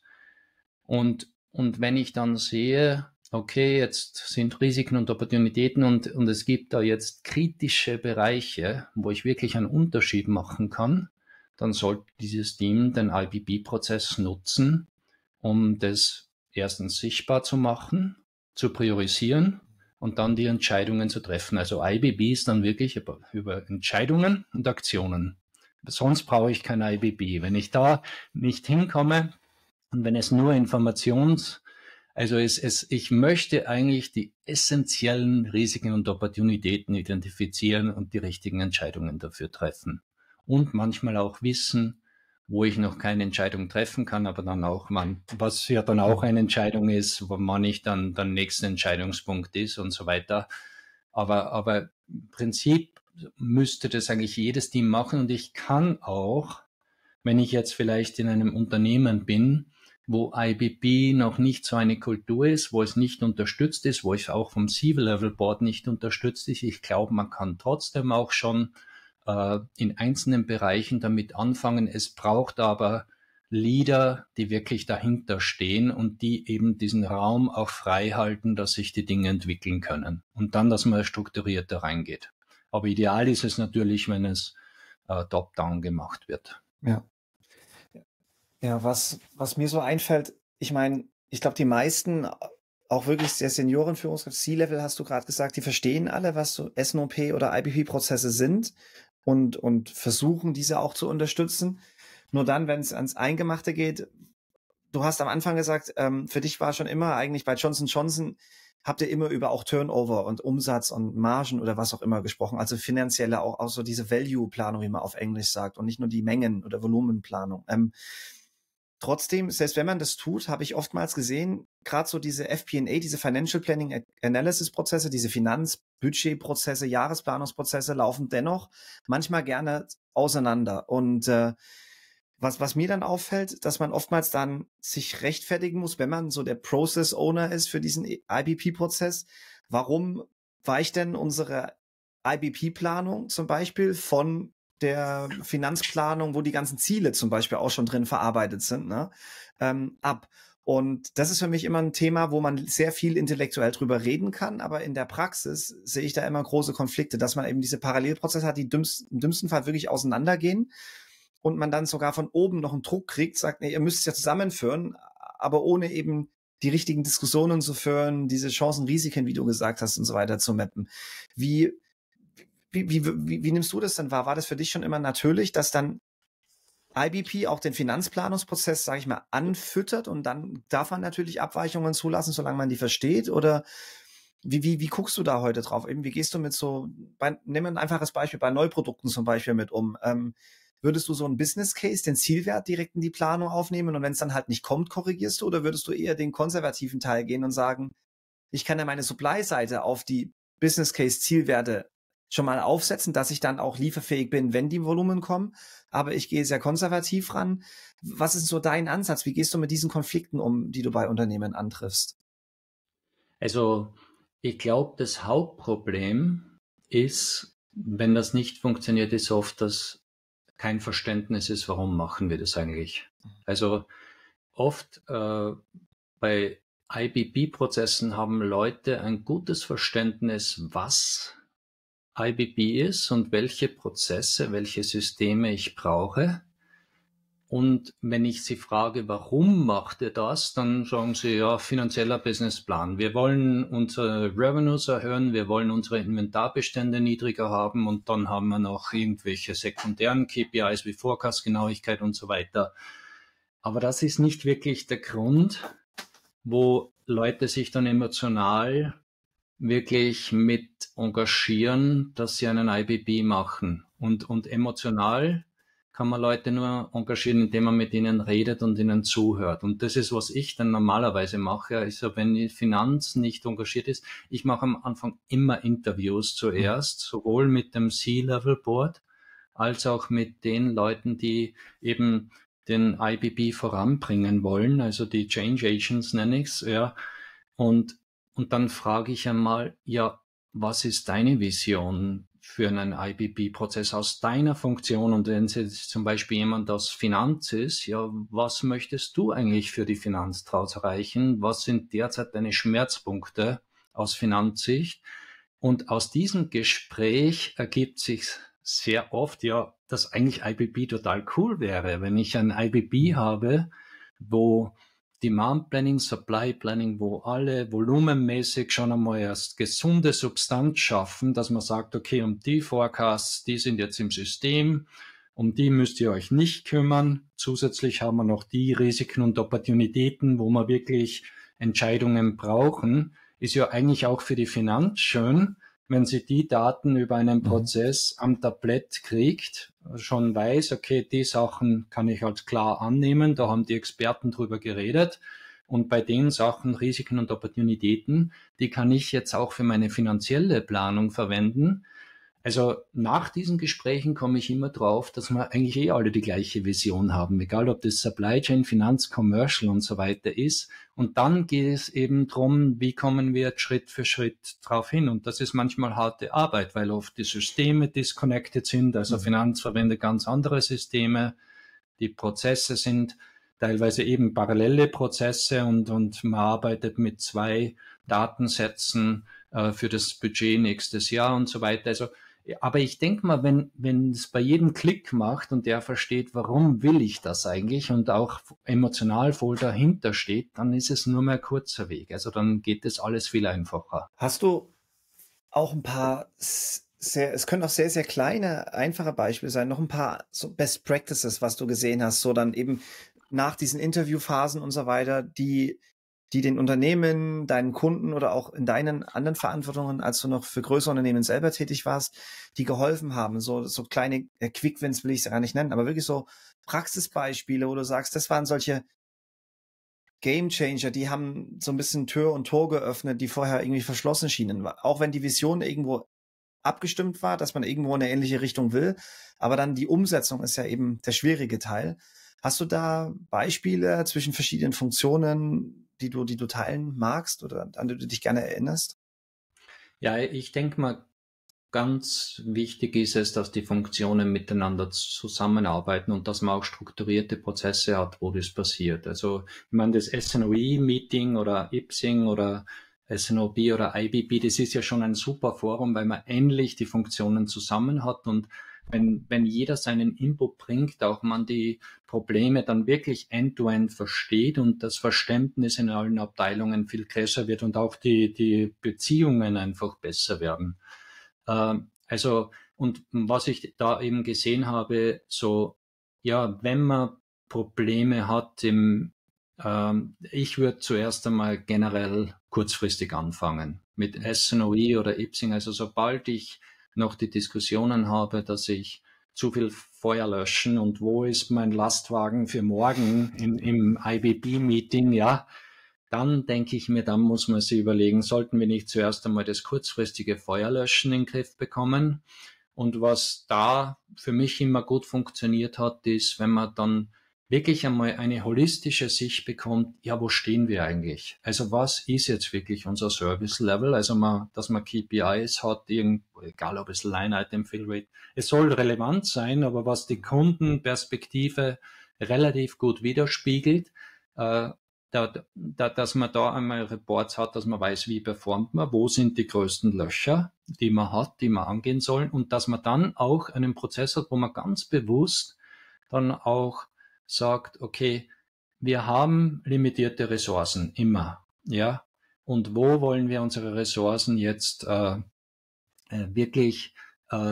S2: Und, und wenn ich dann sehe, okay, jetzt sind Risiken und Opportunitäten und, und es gibt da jetzt kritische Bereiche, wo ich wirklich einen Unterschied machen kann, dann sollte dieses Team den I B B-Prozess nutzen, um das erstens sichtbar zu machen, zu priorisieren und dann die Entscheidungen zu treffen. Also I B B ist dann wirklich über, über Entscheidungen und Aktionen. Sonst brauche ich kein I B B. Wenn ich da nicht hinkomme und wenn es nur Informations- Also es, es, ich möchte eigentlich die essentiellen Risiken und Opportunitäten identifizieren und die richtigen Entscheidungen dafür treffen. Und manchmal auch wissen, wo ich noch keine Entscheidung treffen kann, aber dann auch, man, was ja dann auch eine Entscheidung ist, wo man nicht dann der nächste Entscheidungspunkt ist und so weiter. Aber, aber im Prinzip müsste das eigentlich jedes Team machen und ich kann auch, wenn ich jetzt vielleicht in einem Unternehmen bin, wo I B B noch nicht so eine Kultur ist, wo es nicht unterstützt ist, wo es auch vom C-Level-Board nicht unterstützt ist. Ich glaube, man kann trotzdem auch schon äh, in einzelnen Bereichen damit anfangen. Es braucht aber Leader, die wirklich dahinter stehen und die eben diesen Raum auch frei halten, dass sich die Dinge entwickeln können. Und dann, dass man strukturierter reingeht. Aber ideal ist es natürlich, wenn es äh, top-down gemacht wird.
S1: Ja. Ja, was, was mir so einfällt, ich meine, ich glaube, die meisten, auch wirklich der Seniorenführungskraft, C-Level hast du gerade gesagt, die verstehen alle, was so S N O P oder I B P-Prozesse sind und, und versuchen, diese auch zu unterstützen. Nur dann, wenn es ans Eingemachte geht, du hast am Anfang gesagt, ähm, für dich war schon immer eigentlich bei Johnson and Johnson, habt ihr immer über auch Turnover und Umsatz und Margen oder was auch immer gesprochen, also finanzielle, auch, auch so diese Value-Planung, wie man auf Englisch sagt, und nicht nur die Mengen- oder Volumenplanung. Ähm, Trotzdem, selbst wenn man das tut, habe ich oftmals gesehen, gerade so diese F P and A, diese Financial Planning Analysis Prozesse, diese Finanzbudgetprozesse, Jahresplanungsprozesse laufen dennoch manchmal gerne auseinander. Und äh, was, was mir dann auffällt, dass man oftmals dann sich rechtfertigen muss, wenn man so der Process Owner ist für diesen I B P-Prozess. Warum weicht denn unsere I B P-Planung zum Beispiel von der Finanzplanung, wo die ganzen Ziele zum Beispiel auch schon drin verarbeitet sind, ne, ähm, ab. Und das ist für mich immer ein Thema, wo man sehr viel intellektuell drüber reden kann, aber in der Praxis sehe ich da immer große Konflikte, dass man eben diese Parallelprozesse hat, die dümmst, im dümmsten Fall wirklich auseinandergehen und man dann sogar von oben noch einen Druck kriegt, sagt, nee, ihr müsst es ja zusammenführen, aber ohne eben die richtigen Diskussionen zu führen, diese Chancen, Risiken, wie du gesagt hast, und so weiter zu mappen. Wie Wie, wie, wie, wie nimmst du das denn wahr? War das für dich schon immer natürlich, dass dann I B P auch den Finanzplanungsprozess, sage ich mal, anfüttert und dann darf man natürlich Abweichungen zulassen, solange man die versteht? Oder wie, wie, wie guckst du da heute drauf? Eben, wie gehst du mit so, bei, nehmen wir ein einfaches Beispiel, bei Neuprodukten zum Beispiel mit um. Ähm, würdest du so einen Business Case, den Zielwert direkt in die Planung aufnehmen und wenn es dann halt nicht kommt, korrigierst du? Oder würdest du eher den konservativen Teil gehen und sagen, ich kann ja meine Supply-Seite auf die Business Case Zielwerte schon mal aufsetzen, dass ich dann auch lieferfähig bin, wenn die Volumen kommen. Aber ich gehe sehr konservativ ran. Was ist so dein Ansatz? Wie gehst du mit diesen Konflikten um, die du bei Unternehmen antriffst?
S2: Also ich glaube, das Hauptproblem ist, wenn das nicht funktioniert, ist oft, dass kein Verständnis ist, warum machen wir das eigentlich. Also oft äh, bei I B P-Prozessen haben Leute ein gutes Verständnis, was I B B ist und welche Prozesse, welche Systeme ich brauche. Und wenn ich sie frage, warum macht ihr das, dann sagen sie, ja, finanzieller Businessplan. Wir wollen unsere Revenues erhöhen, wir wollen unsere Inventarbestände niedriger haben und dann haben wir noch irgendwelche sekundären K P Is wie Forecast-Genauigkeit und so weiter. Aber das ist nicht wirklich der Grund, wo Leute sich dann emotional wirklich mit engagieren, dass sie einen I B B machen. Und, und emotional kann man Leute nur engagieren, indem man mit ihnen redet und ihnen zuhört. Und das ist, was ich dann normalerweise mache. Also wenn die Finanz nicht engagiert ist, ich mache am Anfang immer Interviews zuerst, sowohl mit dem C-Level-Board als auch mit den Leuten, die eben den I B B voranbringen wollen, also die Change Agents nenne ich's, ja. Und, und dann frage ich einmal, ja, was ist deine Vision für einen I B B-Prozess aus deiner Funktion? Und wenn es jetzt zum Beispiel jemand aus Finanz ist, ja, was möchtest du eigentlich für die Finanz daraus erreichen? Was sind derzeit deine Schmerzpunkte aus Finanzsicht? Und aus diesem Gespräch ergibt sich sehr oft, ja, dass eigentlich I B B total cool wäre, wenn ich ein I B B habe, wo Demand Planning, Supply Planning, wo alle volumenmäßig schon einmal erst gesunde Substanz schaffen, dass man sagt, okay, um die Forecasts, die sind jetzt im System, um die müsst ihr euch nicht kümmern. Zusätzlich haben wir noch die Risiken und Opportunitäten, wo wir wirklich Entscheidungen brauchen. Ist ja eigentlich auch für die Finanz schön, wenn sie die Daten über einen Prozess am Tablett kriegt, schon weiß, okay, die Sachen kann ich als klar annehmen, da haben die Experten drüber geredet. Und bei den Sachen, Risiken und Opportunitäten, die kann ich jetzt auch für meine finanzielle Planung verwenden. Also nach diesen Gesprächen komme ich immer drauf, dass wir eigentlich eh alle die gleiche Vision haben, egal ob das Supply Chain, Finanz, Commercial und so weiter ist. Und dann geht es eben drum, wie kommen wir jetzt Schritt für Schritt drauf hin. Und das ist manchmal harte Arbeit, weil oft die Systeme disconnected sind. Also Finanz verwendet ganz andere Systeme. Die Prozesse sind teilweise eben parallele Prozesse und, und man arbeitet mit zwei Datensätzen äh, für das Budget nächstes Jahr und so weiter. Also aber ich denke mal, wenn wenn es bei jedem Klick macht und der versteht, warum will ich das eigentlich und auch emotional voll dahinter steht, dann ist es nur mehr ein kurzer Weg. Also dann geht das alles viel einfacher.
S1: Hast du auch ein paar sehr, es können auch sehr, sehr kleine, einfache Beispiele sein, noch ein paar so Best Practices, was du gesehen hast, so dann eben nach diesen Interviewphasen und so weiter, die die den Unternehmen, deinen Kunden oder auch in deinen anderen Verantwortungen, als du noch für größere Unternehmen selber tätig warst, die geholfen haben. So, so kleine äh, Quick-Wins will ich es gar nicht nennen, aber wirklich so Praxisbeispiele, wo du sagst, das waren solche Game Changer, die haben so ein bisschen Tür und Tor geöffnet, die vorher irgendwie verschlossen schienen. Auch wenn die Vision irgendwo abgestimmt war, dass man irgendwo in eine ähnliche Richtung will, aber dann die Umsetzung ist ja eben der schwierige Teil. Hast du da Beispiele zwischen verschiedenen Funktionen, die du, die du teilen magst oder an die du dich gerne erinnerst?
S2: Ja, ich denke mal, ganz wichtig ist es, dass die Funktionen miteinander zusammenarbeiten und dass man auch strukturierte Prozesse hat, wo das passiert. Also, ich meine, das S N O E-Meeting oder I P S I N oder S N O B oder I B B, das ist ja schon ein super Forum, weil man endlich die Funktionen zusammen hat und wenn, wenn jeder seinen Input bringt, auch man die Probleme dann wirklich end-to-end versteht und das Verständnis in allen Abteilungen viel größer wird und auch die, die Beziehungen einfach besser werden. Ähm, also, und was ich da eben gesehen habe, so, ja, wenn man Probleme hat im, ähm, ich würde zuerst einmal generell kurzfristig anfangen mit S N O E oder I P S I N. Also sobald ich noch die Diskussionen habe, dass ich zu viel Feuer löschen und wo ist mein Lastwagen für morgen in, im I B B-Meeting, ja, dann denke ich mir, dann muss man sich überlegen, sollten wir nicht zuerst einmal das kurzfristige Feuerlöschen in den Griff bekommen? Und was da für mich immer gut funktioniert hat, ist, wenn man dann wirklich einmal eine holistische Sicht bekommt, ja, wo stehen wir eigentlich? Also was ist jetzt wirklich unser Service Level? Also man, dass man K P Is hat, irgendwo, egal ob es Line Item, Fill Rate, es soll relevant sein, aber was die Kundenperspektive relativ gut widerspiegelt, äh, da, da, dass man da einmal Reports hat, dass man weiß, wie performt man, wo sind die größten Löcher, die man hat, die man angehen soll und dass man dann auch einen Prozess hat, wo man ganz bewusst dann auch sagt, okay, wir haben limitierte Ressourcen, immer, ja, und wo wollen wir unsere Ressourcen jetzt äh, äh, wirklich äh,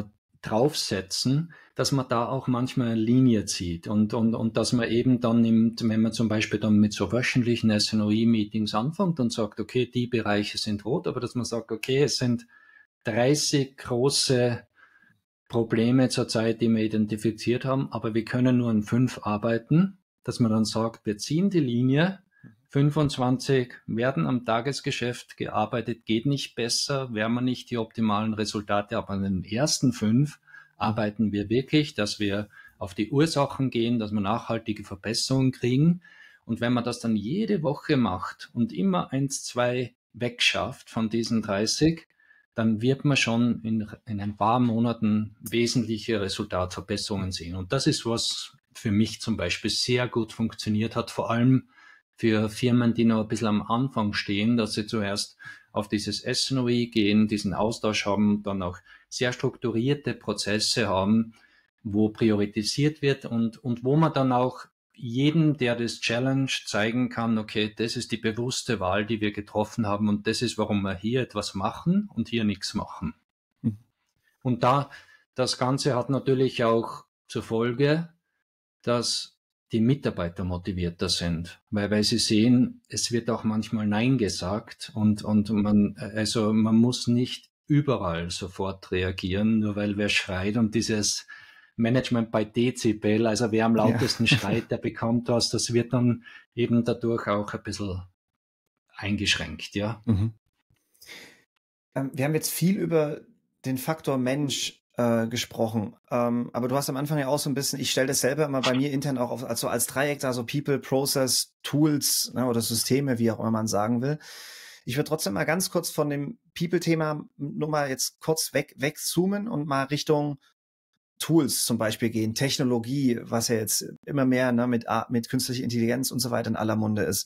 S2: draufsetzen, dass man da auch manchmal eine Linie zieht und, und, und dass man eben dann nimmt, wenn man zum Beispiel dann mit so wöchentlichen S N O I-Meetings anfängt und sagt, okay, die Bereiche sind rot, aber dass man sagt, okay, es sind dreißig große Probleme zurzeit, die wir identifiziert haben, aber wir können nur in fünf arbeiten, dass man dann sagt, wir ziehen die Linie, fünfundzwanzig werden am Tagesgeschäft gearbeitet, geht nicht besser, werden wir nicht die optimalen Resultate, aber an den ersten fünf arbeiten wir wirklich, dass wir auf die Ursachen gehen, dass wir nachhaltige Verbesserungen kriegen. Und wenn man das dann jede Woche macht und immer eins, zwei wegschafft von diesen dreißig, dann wird man schon in, in ein paar Monaten wesentliche Resultatverbesserungen sehen. Und das ist, was für mich zum Beispiel sehr gut funktioniert hat, vor allem für Firmen, die noch ein bisschen am Anfang stehen, dass sie zuerst auf dieses S N O I gehen, diesen Austausch haben, dann auch sehr strukturierte Prozesse haben, wo priorisiert wird und, und wo man dann auch jedem, der das Challenge zeigen kann, okay, das ist die bewusste Wahl, die wir getroffen haben und das ist, warum wir hier etwas machen und hier nichts machen. Mhm. Und da, das Ganze hat natürlich auch zur Folge, dass die Mitarbeiter motivierter sind, weil, weil sie sehen, es wird auch manchmal Nein gesagt und, und man, also man muss nicht überall sofort reagieren, nur weil wer schreit und dieses Management bei Dezibel, also wer am lautesten ja. schreit, der bekommt was, das wird dann eben dadurch auch ein bisschen eingeschränkt, ja. Mhm.
S1: Wir haben jetzt viel über den Faktor Mensch äh, gesprochen, ähm, aber du hast am Anfang ja auch so ein bisschen, ich stelle das selber immer bei mir intern auch auf, also als Dreieck da so People, Process, Tools, ne, oder Systeme, wie auch immer man sagen will. Ich würde trotzdem mal ganz kurz von dem People-Thema nur mal jetzt kurz weg, wegzoomen und mal Richtung Tools zum Beispiel gehen, Technologie, was ja jetzt immer mehr ne, mit, mit künstlicher Intelligenz und so weiter in aller Munde ist.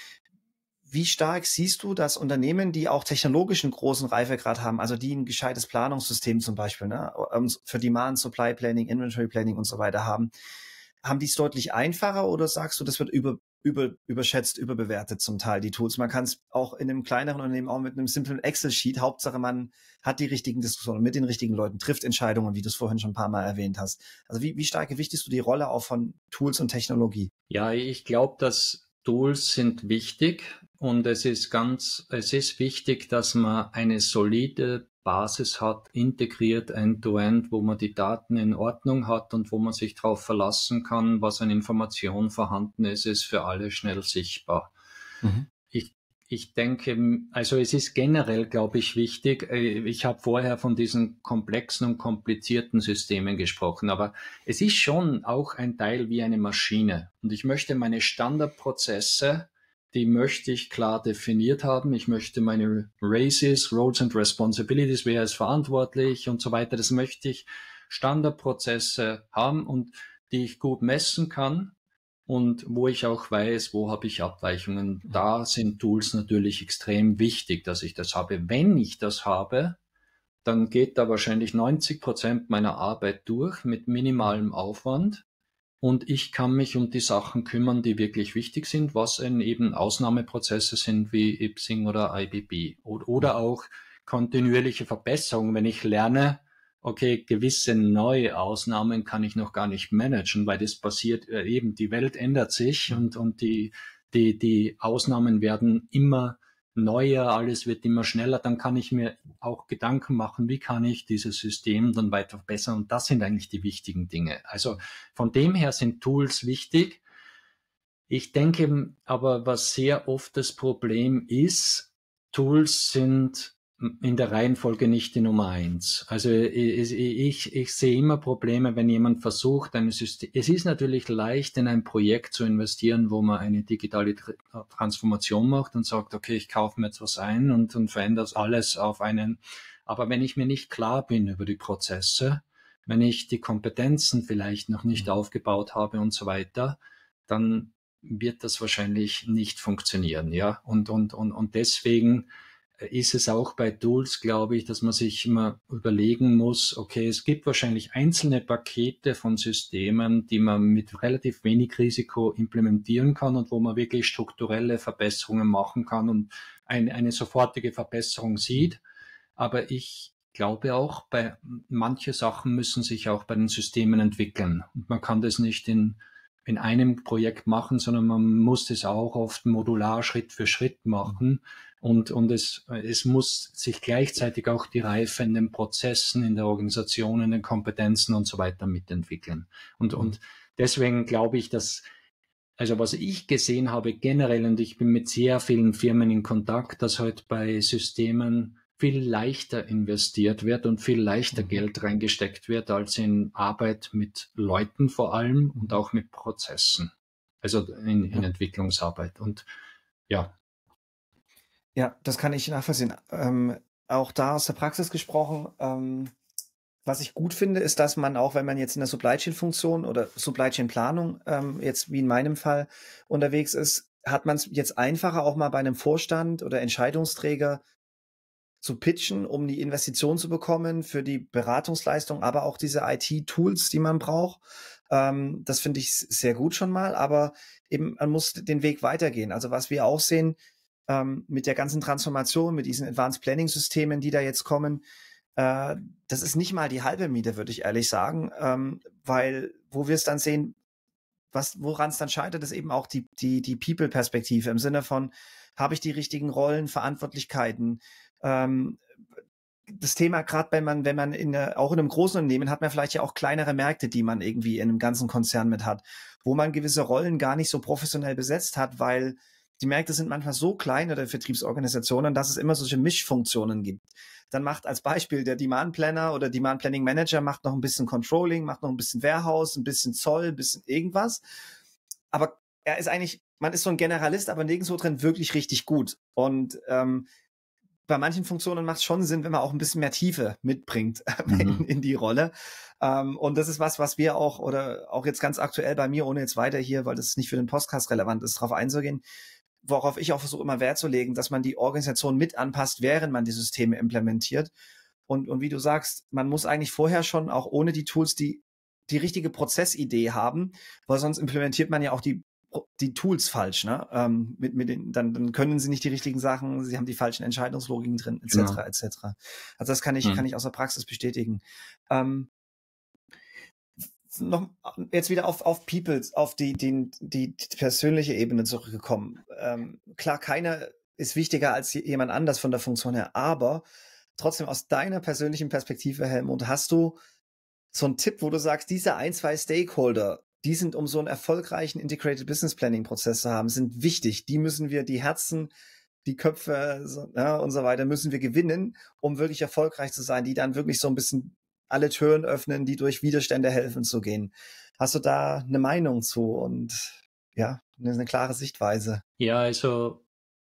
S1: Wie stark siehst du, dass Unternehmen, die auch technologisch einen großen Reifegrad haben, also die ein gescheites Planungssystem zum Beispiel ne, für Demand, Supply Planning, Inventory Planning und so weiter haben, haben die es deutlich einfacher oder sagst du, das wird über, über, überschätzt, überbewertet zum Teil, die Tools? Man kann es auch in einem kleineren Unternehmen auch mit einem simplen Excel-Sheet, Hauptsache man hat die richtigen Diskussionen mit den richtigen Leuten, trifft Entscheidungen, wie du es vorhin schon ein paar Mal erwähnt hast. Also wie, wie stark gewichtest du die Rolle auch von Tools und Technologie?
S2: Ja, ich glaube, dass Tools sind wichtig und es ist ganz, es ist wichtig, dass man eine solide Basis hat, integriert end-to-end, wo man die Daten in Ordnung hat und wo man sich darauf verlassen kann, was an Information vorhanden ist, ist für alle schnell sichtbar. Mhm. Ich, ich denke, also es ist generell, glaube ich, wichtig, ich habe vorher von diesen komplexen und komplizierten Systemen gesprochen, aber es ist schon auch ein Teil wie eine Maschine und ich möchte meine Standardprozesse, die möchte ich klar definiert haben. Ich möchte meine Races, Roles and Responsibilities, wer ist verantwortlich und so weiter. Das möchte ich Standardprozesse haben und die ich gut messen kann und wo ich auch weiß, wo habe ich Abweichungen. Da sind Tools natürlich extrem wichtig, dass ich das habe. Wenn ich das habe, dann geht da wahrscheinlich neunzig Prozent meiner Arbeit durch mit minimalem Aufwand. Und ich kann mich um die Sachen kümmern, die wirklich wichtig sind, was eben Ausnahmeprozesse sind wie I P S I N oder I B B oder auch kontinuierliche Verbesserungen, wenn ich lerne, okay, gewisse neue Ausnahmen kann ich noch gar nicht managen, weil das passiert eben, die Welt ändert sich und, und die, die, die Ausnahmen werden immer neuer, alles wird immer schneller, dann kann ich mir auch Gedanken machen, wie kann ich dieses System dann weiter verbessern und das sind eigentlich die wichtigen Dinge. Also von dem her sind Tools wichtig. Ich denke aber, was sehr oft das Problem ist, Tools sind in der Reihenfolge nicht die Nummer eins. Also ich, ich, ich sehe immer Probleme, wenn jemand versucht, ein System. Es ist natürlich leicht, in ein Projekt zu investieren, wo man eine digitale Transformation macht und sagt, okay, ich kaufe mir jetzt was ein und, und verändere das alles auf einen. Aber wenn ich mir nicht klar bin über die Prozesse, wenn ich die Kompetenzen vielleicht noch nicht aufgebaut habe und so weiter, dann wird das wahrscheinlich nicht funktionieren, ja. Und, und, und, und deswegen ist es auch bei Tools, glaube ich, dass man sich immer überlegen muss, okay, es gibt wahrscheinlich einzelne Pakete von Systemen, die man mit relativ wenig Risiko implementieren kann und wo man wirklich strukturelle Verbesserungen machen kann und eine, eine sofortige Verbesserung sieht. Aber ich glaube auch, bei manche Sachen müssen sich auch bei den Systemen entwickeln. Und man kann das nicht in, in einem Projekt machen, sondern man muss das auch oft modular Schritt für Schritt machen. Und, und es, es muss sich gleichzeitig auch die Reife in den Prozessen, in der Organisation, in den Kompetenzen und so weiter mitentwickeln. Und, und deswegen glaube ich, dass, also was ich gesehen habe generell, und ich bin mit sehr vielen Firmen in Kontakt, dass halt bei Systemen viel leichter investiert wird und viel leichter mhm. Geld reingesteckt wird als in Arbeit mit Leuten vor allem und auch mit Prozessen, also in, in ja. Entwicklungsarbeit. Und ja.
S1: Ja, das kann ich nachvollziehen. Ähm, auch da aus der Praxis gesprochen, ähm, was ich gut finde, ist, dass man auch, wenn man jetzt in der Supply Chain Funktion oder Supply Chain Planung ähm, jetzt wie in meinem Fall unterwegs ist, hat man es jetzt einfacher auch mal bei einem Vorstand oder Entscheidungsträger zu pitchen, um die Investition zu bekommen für die Beratungsleistung, aber auch diese I T-Tools, die man braucht. Ähm, das finde ich sehr gut schon mal, aber eben man muss den Weg weitergehen. Also was wir auch sehen, ähm, mit der ganzen Transformation, mit diesen Advanced Planning Systemen, die da jetzt kommen, äh, das ist nicht mal die halbe Miete, würde ich ehrlich sagen, ähm, weil wo wir es dann sehen, was, woran es dann scheitert, ist eben auch die, die, die People-Perspektive im Sinne von, habe ich die richtigen Rollen, Verantwortlichkeiten, ähm, das Thema, gerade wenn man, wenn man in eine, auch in einem großen Unternehmen hat man vielleicht ja auch kleinere Märkte, die man irgendwie in einem ganzen Konzern mit hat, wo man gewisse Rollen gar nicht so professionell besetzt hat, weil die Märkte sind manchmal so klein oder Vertriebsorganisationen, dass es immer solche Mischfunktionen gibt. Dann macht als Beispiel der Demand Planner oder Demand Planning Manager macht noch ein bisschen Controlling, macht noch ein bisschen Warehouse, ein bisschen Zoll, ein bisschen irgendwas. Aber er ist eigentlich, man ist so ein Generalist, aber nirgendwo drin wirklich richtig gut. Und ähm, bei manchen Funktionen macht es schon Sinn, wenn man auch ein bisschen mehr Tiefe mitbringt mhm. in, in die Rolle. Ähm, und das ist was, was wir auch, oder auch jetzt ganz aktuell bei mir, ohne jetzt weiter hier, weil das nicht für den Podcast relevant ist, darauf einzugehen, worauf ich auch versuche, immer Wert zu legen, dass man die Organisation mit anpasst, während man die Systeme implementiert. Und, und wie du sagst, man muss eigentlich vorher schon auch ohne die Tools die, die richtige Prozessidee haben, weil sonst implementiert man ja auch die die Tools falsch, ne? Ähm, mit, mit den, dann, dann können sie nicht die richtigen Sachen, sie haben die falschen Entscheidungslogiken drin, et cetera, genau. et cetera. Also das kann ich, hm. kann ich aus der Praxis bestätigen. Ähm, noch jetzt wieder auf, auf Peoples, auf die, die, die, die persönliche Ebene zurückgekommen. Ähm, klar, keiner ist wichtiger als jemand anders von der Funktion her, aber trotzdem aus deiner persönlichen Perspektive, Helmut, hast du so einen Tipp, wo du sagst, diese ein, zwei Stakeholder, die sind, um so einen erfolgreichen Integrated Business Planning Prozess zu haben, sind wichtig. Die müssen wir, die Herzen, die Köpfe so, ja, und so weiter, müssen wir gewinnen, um wirklich erfolgreich zu sein, die dann wirklich so ein bisschen alle Türen öffnen, die durch Widerstände helfen zu gehen. Hast du da eine Meinung zu und ja, eine, eine klare Sichtweise?
S2: Ja, also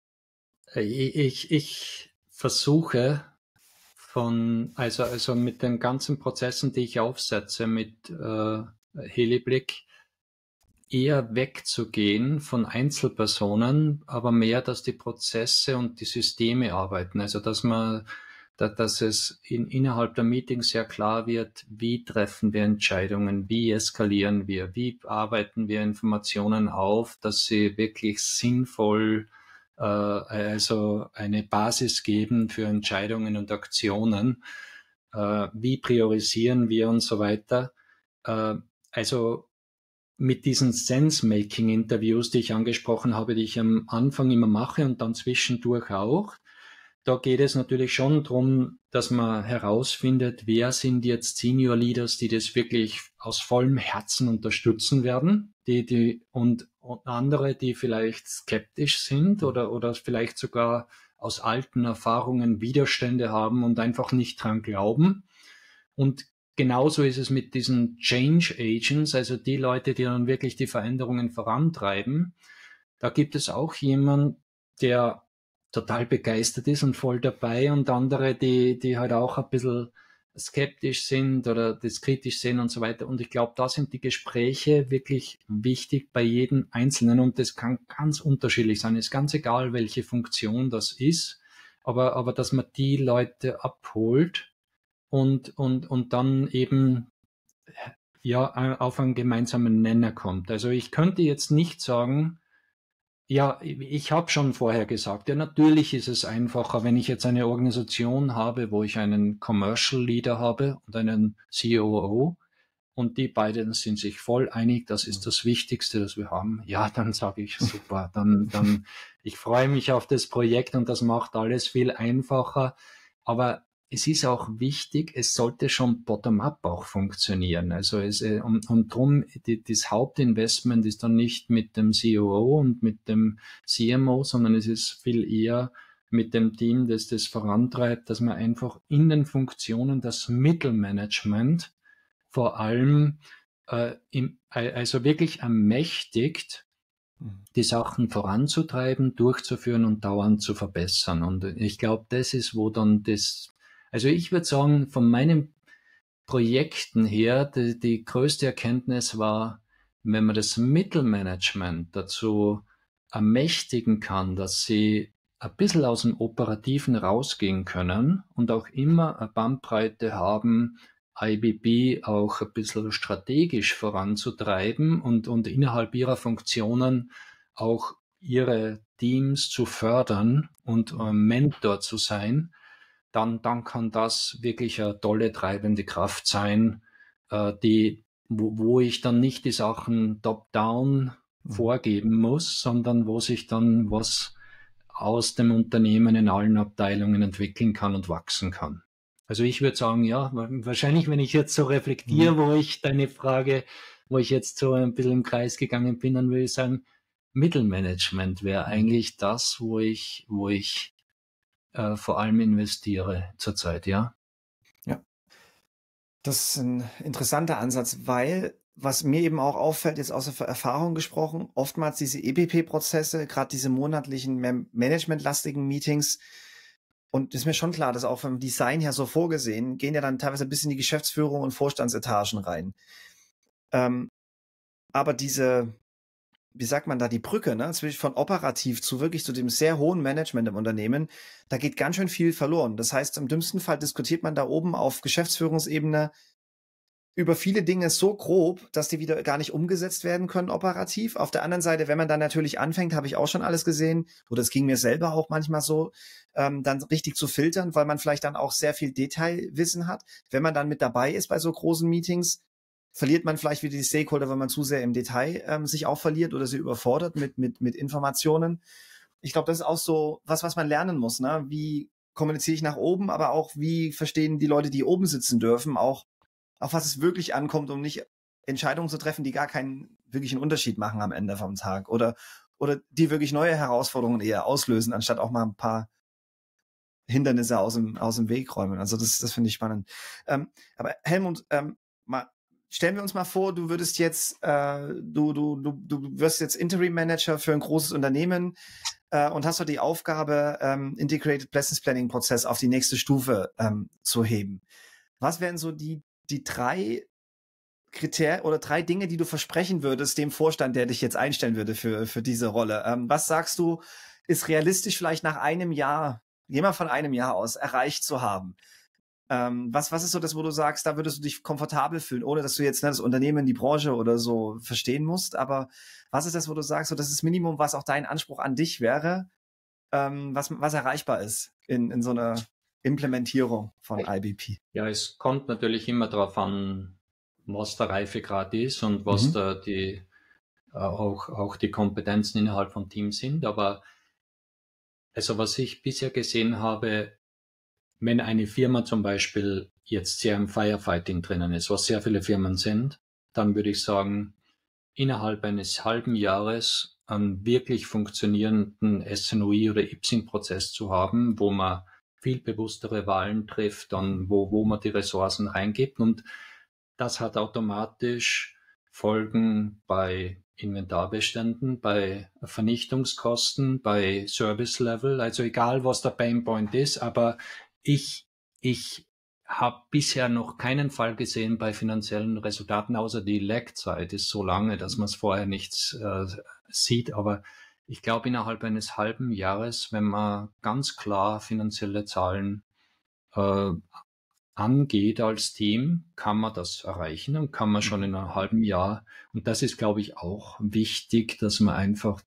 S2: ich, ich versuche von, also, also mit den ganzen Prozessen, die ich aufsetze, mit äh, Heliblick, eher wegzugehen von Einzelpersonen, aber mehr, dass die Prozesse und die Systeme arbeiten. Also dass man, da, dass es in, innerhalb der Meetings sehr klar wird, wie treffen wir Entscheidungen, wie eskalieren wir, wie arbeiten wir Informationen auf, dass sie wirklich sinnvoll, äh, also eine Basis geben für Entscheidungen und Aktionen, äh, wie priorisieren wir und so weiter. Äh, also mit diesen Sense-Making-Interviews, die ich angesprochen habe, die ich am Anfang immer mache und dann zwischendurch auch, da geht es natürlich schon darum, dass man herausfindet, wer sind jetzt Senior Leaders, die das wirklich aus vollem Herzen unterstützen werden, die, die, und, und andere, die vielleicht skeptisch sind oder, oder vielleicht sogar aus alten Erfahrungen Widerstände haben und einfach nicht dran glauben. Und genauso ist es mit diesen Change Agents, also die Leute, die dann wirklich die Veränderungen vorantreiben. Da gibt es auch jemanden, der total begeistert ist und voll dabei und andere, die, die halt auch ein bisschen skeptisch sind oder das kritisch sehen und so weiter. Und ich glaube, da sind die Gespräche wirklich wichtig bei jedem Einzelnen und das kann ganz unterschiedlich sein. Ist ganz egal, welche Funktion das ist, aber, aber dass man die Leute abholt und, und, und dann eben ja auf einen gemeinsamen Nenner kommt. Also ich könnte jetzt nicht sagen, Ja, ich habe schon vorher gesagt, ja, natürlich ist es einfacher, wenn ich jetzt eine Organisation habe, wo ich einen Commercial Leader habe und einen C O O und die beiden sind sich voll einig, das ist das Wichtigste, das wir haben. Ja, dann sage ich super, dann, dann, ich freue mich auf das Projekt und das macht alles viel einfacher. Aber es ist auch wichtig, es sollte schon bottom-up auch funktionieren. Also es, äh, und, und drum, die, das Hauptinvestment ist dann nicht mit dem C O O und mit dem C M O, sondern es ist viel eher mit dem Team, das das vorantreibt, dass man einfach in den Funktionen das Mittelmanagement vor allem äh, im, also wirklich ermächtigt, die Sachen voranzutreiben, durchzuführen und dauernd zu verbessern. Und ich glaube, das ist, wo dann das, also ich würde sagen, von meinen Projekten her, die, die größte Erkenntnis war, wenn man das Mittelmanagement dazu ermächtigen kann, dass sie ein bisschen aus dem Operativen rausgehen können und auch immer eine Bandbreite haben, I B B auch ein bisschen strategisch voranzutreiben und, und innerhalb ihrer Funktionen auch ihre Teams zu fördern und ein Mentor zu sein, dann, dann kann das wirklich eine tolle treibende Kraft sein, äh, die, wo, wo ich dann nicht die Sachen top-down vorgeben muss, sondern wo sich dann was aus dem Unternehmen in allen Abteilungen entwickeln kann und wachsen kann. Also ich würde sagen, ja, wahrscheinlich, wenn ich jetzt so reflektiere, mhm. wo ich deine Frage, wo ich jetzt so ein bisschen im Kreis gegangen bin, dann würde ich sagen, Mittelmanagement wäre eigentlich das, wo ich, wo ich äh, vor allem investiere zurzeit, ja.
S1: Ja. Das ist ein interessanter Ansatz, weil was mir eben auch auffällt, jetzt aus der Erfahrung gesprochen, oftmals diese E B P-Prozesse, gerade diese monatlichen managementlastigen Meetings, und ist mir schon klar, dass auch vom Design her so vorgesehen, gehen ja dann teilweise bis in die Geschäftsführung und Vorstandsetagen rein. Ähm, aber diese, wie sagt man da, die Brücke, ne, zwischen von operativ zu wirklich zu dem sehr hohen Management im Unternehmen, da geht ganz schön viel verloren. Das heißt, im dümmsten Fall diskutiert man da oben auf Geschäftsführungsebene über viele Dinge so grob, dass die wieder gar nicht umgesetzt werden können operativ. Auf der anderen Seite, wenn man dann natürlich anfängt, habe ich auch schon alles gesehen, oder es ging mir selber auch manchmal so, ähm, dann richtig zu filtern, weil man vielleicht dann auch sehr viel Detailwissen hat. Wenn man dann mit dabei ist bei so großen Meetings, verliert man vielleicht wieder die Stakeholder, wenn man zu sehr im Detail ähm, sich auch verliert oder sie überfordert mit, mit, mit Informationen. Ich glaube, das ist auch so was, was man lernen muss, ne? Wie kommuniziere ich nach oben, aber auch wie verstehen die Leute, die oben sitzen dürfen, auch auf was es wirklich ankommt, um nicht Entscheidungen zu treffen, die gar keinen wirklichen Unterschied machen am Ende vom Tag oder, oder die wirklich neue Herausforderungen eher auslösen, anstatt auch mal ein paar Hindernisse aus dem, aus dem Weg räumen. Also das, das finde ich spannend. Ähm, aber Helmut, ähm, mal, stellen wir uns mal vor, du würdest jetzt, äh, du, du, du, du wirst jetzt Interim Manager für ein großes Unternehmen äh, und hast doch die Aufgabe, ähm, Integrated Business Planning Prozess auf die nächste Stufe ähm, zu heben. Was wären so die die drei Kriterien oder drei Dinge, die du versprechen würdest dem Vorstand, der dich jetzt einstellen würde für, für diese Rolle? Ähm, was sagst du, ist realistisch vielleicht nach einem Jahr, geh mal von einem Jahr aus, erreicht zu haben? Ähm, was, was ist so das, wo du sagst, da würdest du dich komfortabel fühlen, ohne dass du jetzt ne, das Unternehmen, die Branche oder so verstehen musst? Aber was ist das, wo du sagst, so das ist das Minimum, was auch dein Anspruch an dich wäre, ähm, was, was erreichbar ist in, in so einer Implementierung von I B P?
S2: Ja, es kommt natürlich immer darauf an, was der Reifegrad ist und was mhm. da die äh, auch, auch die Kompetenzen innerhalb von Teams sind. Aber also was ich bisher gesehen habe, wenn eine Firma zum Beispiel jetzt sehr im Firefighting drinnen ist, was sehr viele Firmen sind, dann würde ich sagen, innerhalb eines halben Jahres einen wirklich funktionierenden S N O I oder I P S I-Prozess zu haben, wo man viel bewusstere Wahlen trifft, dann wo, wo man die Ressourcen reingibt. Und das hat automatisch Folgen bei Inventarbeständen, bei Vernichtungskosten, bei Service Level, also egal was der Painpoint ist, aber ich, ich habe bisher noch keinen Fall gesehen bei finanziellen Resultaten, außer die Lag-Zeit ist so lange, dass man es vorher nichts äh, sieht, aber ich glaube, innerhalb eines halben Jahres, wenn man ganz klar finanzielle Zahlen äh, angeht als Team, kann man das erreichen und kann man schon in einem halben Jahr. Und das ist, glaube ich, auch wichtig, dass man einfach,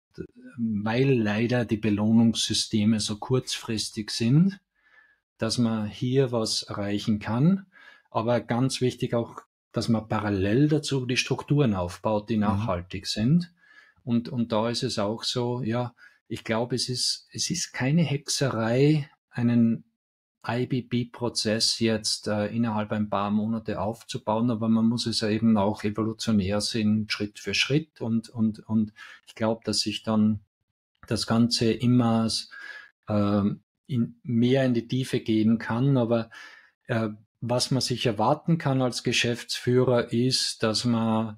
S2: weil leider die Belohnungssysteme so kurzfristig sind, dass man hier was erreichen kann. Aber ganz wichtig auch, dass man parallel dazu die Strukturen aufbaut, die nachhaltig mhm. sind. Und, und da ist es auch so, ja, ich glaube, es ist, es ist keine Hexerei, einen I B B-Prozess jetzt äh, innerhalb ein paar Monate aufzubauen, aber man muss es ja eben auch evolutionär sehen, Schritt für Schritt. Und, und, und ich glaube, dass sich dann das Ganze immer äh, in, mehr in die Tiefe gehen kann. Aber äh, was man sich erwarten kann als Geschäftsführer ist, dass man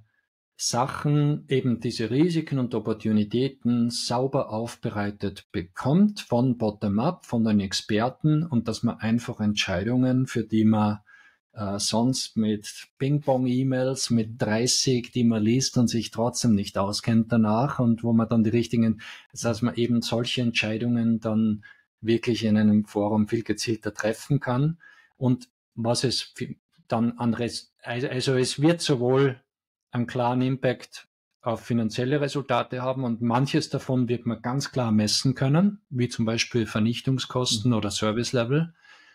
S2: Sachen, eben diese Risiken und Opportunitäten sauber aufbereitet bekommt von Bottom-up, von den Experten und dass man einfach Entscheidungen, für die man äh, sonst mit Ping-Pong-E-Mails, mit dreißig, die man liest und sich trotzdem nicht auskennt danach und wo man dann die richtigen, das heißt, man eben solche Entscheidungen dann wirklich in einem Forum viel gezielter treffen kann. Und was es dann an, Res- also es wird sowohl einen klaren Impact auf finanzielle Resultate haben und manches davon wird man ganz klar messen können, wie zum Beispiel Vernichtungskosten mhm. oder Service-Level.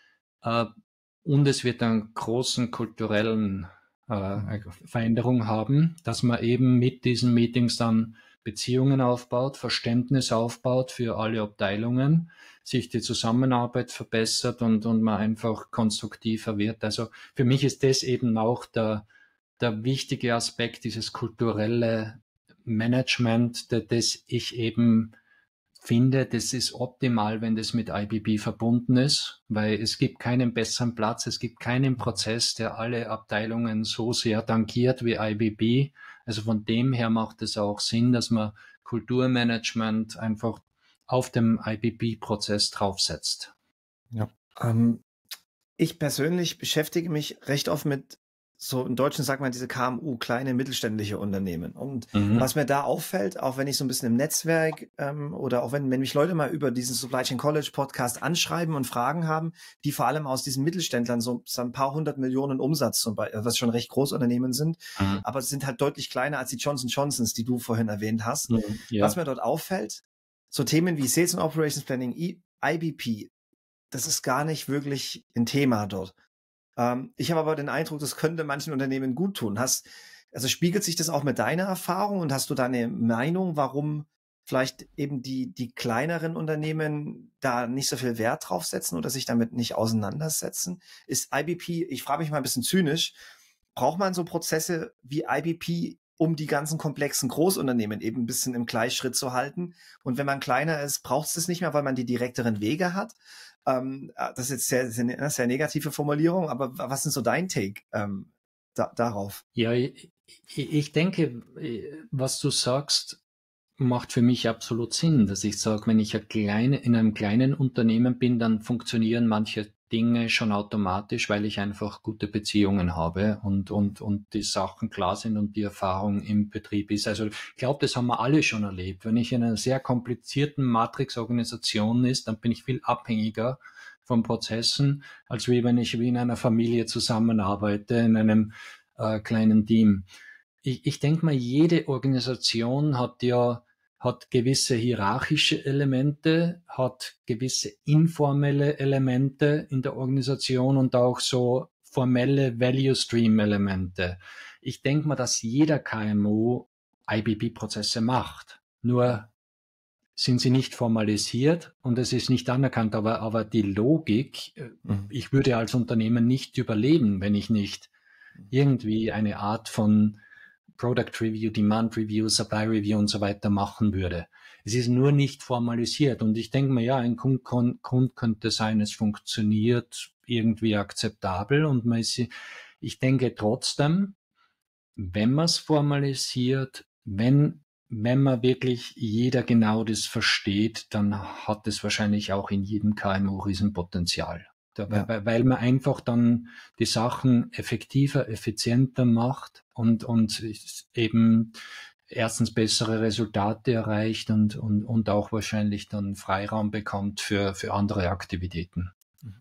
S2: Äh, und es wird einen großen kulturellen äh, Veränderung haben, dass man eben mit diesen Meetings dann Beziehungen aufbaut, Verständnis aufbaut für alle Abteilungen, sich die Zusammenarbeit verbessert und, und man einfach konstruktiver wird. Also für mich ist das eben auch der der wichtige Aspekt, dieses kulturelle Management, das ich eben finde, das ist optimal, wenn das mit I B B verbunden ist, weil es gibt keinen besseren Platz, es gibt keinen Prozess, der alle Abteilungen so sehr tangiert wie I B B. Also von dem her macht es auch Sinn, dass man Kulturmanagement einfach auf dem I B B-Prozess draufsetzt.
S1: Ja. Ähm, ich persönlich beschäftige mich recht oft mit so im Deutschen sagt man diese K M U, kleine mittelständische Unternehmen. Und mhm. was mir da auffällt, auch wenn ich so ein bisschen im Netzwerk ähm, oder auch wenn, wenn mich Leute mal über diesen Supply Chain College Podcast anschreiben und Fragen haben, die vor allem aus diesen Mittelständlern so, so ein paar hundert Millionen Umsatz, zum Beispiel, was schon recht Großunternehmen sind, mhm. aber sie sind halt deutlich kleiner als die Johnson Johnsons, die du vorhin erwähnt hast. Mhm, ja. Was mir dort auffällt, so Themen wie Sales and Operations Planning, I B P, das ist gar nicht wirklich ein Thema dort. Ähm, ich habe aber den Eindruck, das könnte manchen Unternehmen gut tun. Hast, also spiegelt sich das auch mit deiner Erfahrung und hast du da eine Meinung, warum vielleicht eben die, die kleineren Unternehmen da nicht so viel Wert drauf setzen oder sich damit nicht auseinandersetzen? Ist I B P, ich frage mich mal ein bisschen zynisch, braucht man so Prozesse wie I B P, um die ganzen komplexen Großunternehmen eben ein bisschen im Gleichschritt zu halten? Und wenn man kleiner ist, braucht es das nicht mehr, weil man die direkteren Wege hat? Ähm, das ist jetzt sehr, sehr, sehr negative Formulierung, aber was ist so dein Take ähm, da, darauf?
S2: Ja, ich, ich denke, was du sagst, macht für mich absolut Sinn, dass ich sage, wenn ich ein kleine, in einem kleinen Unternehmen bin, dann funktionieren manche Dinge schon automatisch, weil ich einfach gute Beziehungen habe und, und, und die Sachen klar sind und die Erfahrung im Betrieb ist. Also ich glaube, das haben wir alle schon erlebt. Wenn ich in einer sehr komplizierten Matrix-Organisation ist, dann bin ich viel abhängiger von Prozessen, als wie wenn ich wie in einer Familie zusammenarbeite, in einem äh, kleinen Team. Ich, ich denke mal, jede Organisation hat ja hat gewisse hierarchische Elemente, hat gewisse informelle Elemente in der Organisation und auch so formelle Value-Stream-Elemente. Ich denke mal, dass jeder K M U I B B-Prozesse macht. Nur sind sie nicht formalisiert und es ist nicht anerkannt, aber, aber die Logik, mhm. ich würde als Unternehmen nicht überleben, wenn ich nicht irgendwie eine Art von Product Review, Demand Review, Supply Review und so weiter machen würde. Es ist nur nicht formalisiert und ich denke mir, ja, ein Grund, Grund könnte sein, es funktioniert irgendwie akzeptabel und man ist, ich denke trotzdem, wenn man es formalisiert, wenn, wenn man wirklich jeder genau das versteht, dann hat es wahrscheinlich auch in jedem K M U Riesenpotenzial. Ja. Weil, weil man einfach dann die Sachen effektiver, effizienter macht und, und eben erstens bessere Resultate erreicht und, und, und auch wahrscheinlich dann Freiraum bekommt für, für andere Aktivitäten.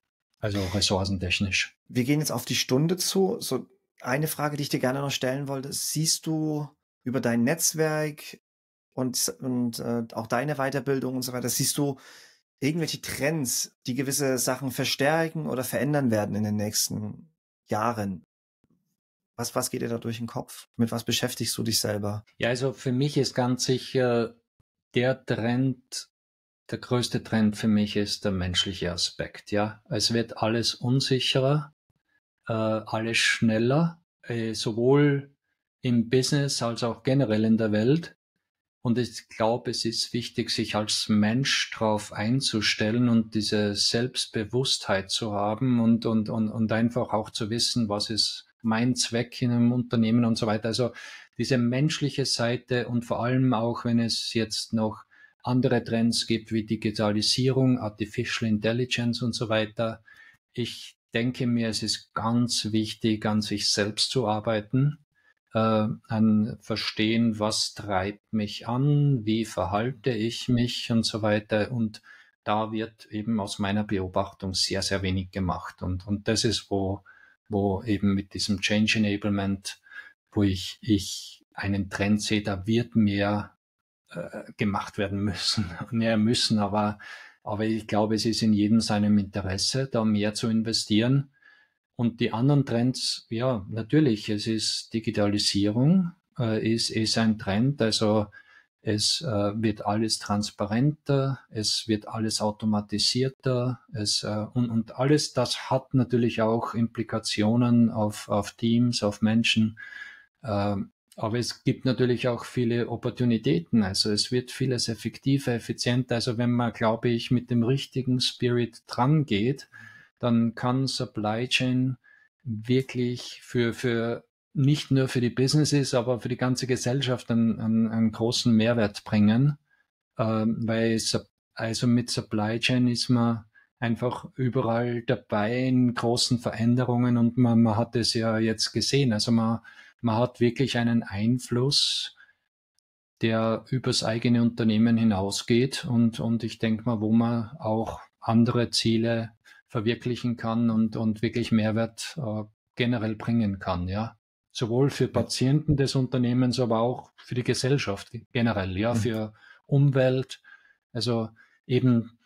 S2: also ressourcentechnisch.
S1: Wir gehen jetzt auf die Stunde zu. So eine Frage, die ich dir gerne noch stellen wollte, siehst du über dein Netzwerk und, und äh, auch deine Weiterbildung und so weiter, siehst du irgendwelche Trends, die gewisse Sachen verstärken oder verändern werden in den nächsten Jahren? Was, was geht dir da durch den Kopf? Mit was beschäftigst du dich selber?
S2: Ja, also für mich ist ganz sicher der Trend, der größte Trend für mich ist der menschliche Aspekt. Ja, es wird alles unsicherer, äh, alles schneller, äh, sowohl im Business als auch generell in der Welt. Und ich glaube, es ist wichtig, sich als Mensch darauf einzustellen und diese Selbstbewusstheit zu haben und, und, und, und einfach auch zu wissen, was ist mein Zweck in einem Unternehmen und so weiter. Also diese menschliche Seite und vor allem auch, wenn es jetzt noch andere Trends gibt wie Digitalisierung, Artificial Intelligence und so weiter. Ich denke mir, es ist ganz wichtig, an sich selbst zu arbeiten, äh, an Verstehen, was treibt mich an, wie verhalte ich mich und so weiter. Und da wird eben aus meiner Beobachtung sehr, sehr wenig gemacht. Und, und das ist, wo, wo eben mit diesem Change Enablement, wo ich, ich einen Trend sehe, da wird mehr äh, gemacht werden müssen. Mehr müssen, aber, aber ich glaube, es ist in jedem seinem Interesse, da mehr zu investieren. Und die anderen Trends, ja, natürlich, es ist Digitalisierung, äh, ist, ist ein Trend, also es äh, wird alles transparenter, es wird alles automatisierter, es, äh, und, und alles das hat natürlich auch Implikationen auf, auf Teams, auf Menschen, äh, aber es gibt natürlich auch viele Opportunitäten, also es wird vieles effektiver, effizienter, also wenn man, glaube ich, mit dem richtigen Spirit dran geht, dann kann Supply Chain wirklich für, für nicht nur für die Businesses, aber für die ganze Gesellschaft einen, einen, einen großen Mehrwert bringen, ähm, weil also mit Supply Chain ist man einfach überall dabei in großen Veränderungen und man, man hat es ja jetzt gesehen, also man, man hat wirklich einen Einfluss, der übers eigene Unternehmen hinausgeht und, und ich denke mal, wo man auch andere Ziele verwirklichen kann und, und wirklich Mehrwert äh, generell bringen kann, ja. Sowohl für Patienten des Unternehmens, aber auch für die Gesellschaft generell, ja, für Umwelt. Also eben,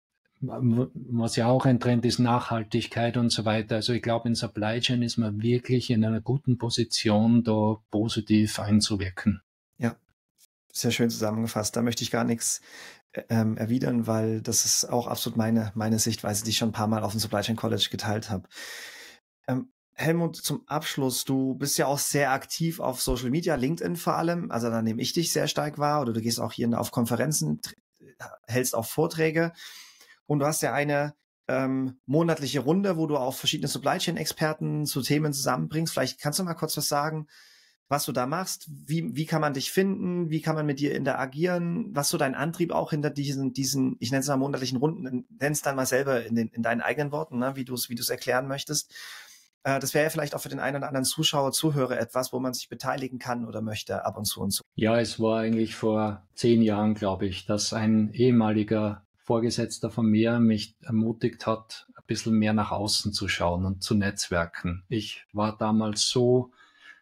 S2: was ja auch ein Trend ist, Nachhaltigkeit und so weiter. Also ich glaube, in Supply Chain ist man wirklich in einer guten Position, da positiv einzuwirken.
S1: Ja, sehr schön zusammengefasst. Da möchte ich gar nichts ähm, erwidern, weil das ist auch absolut meine, meine Sichtweise, die ich schon ein paar Mal auf dem Supply Chain College geteilt habe. Ähm, Helmut, zum Abschluss, du bist ja auch sehr aktiv auf Social Media, LinkedIn vor allem, also da nehme ich dich sehr stark wahr, oder du gehst auch hier auf Konferenzen, hältst auch Vorträge und du hast ja eine ähm, monatliche Runde, wo du auch verschiedene Supply Chain Experten zu Themen zusammenbringst. Vielleicht kannst du mal kurz was sagen, was du da machst, wie, wie kann man dich finden, wie kann man mit dir interagieren, was so dein Antrieb auch hinter diesen, diesen, ich nenne es mal monatlichen Runden, nenn es dann mal selber in, den, in deinen eigenen Worten, ne, wie du es wie du es erklären möchtest. Äh, das wäre ja vielleicht auch für den einen oder anderen Zuschauer, Zuhörer etwas, wo man sich beteiligen kann oder möchte ab und zu und so.
S2: Ja, es war eigentlich vor zehn Jahren, glaube ich, dass ein ehemaliger Vorgesetzter von mir mich ermutigt hat, ein bisschen mehr nach außen zu schauen und zu netzwerken. Ich war damals so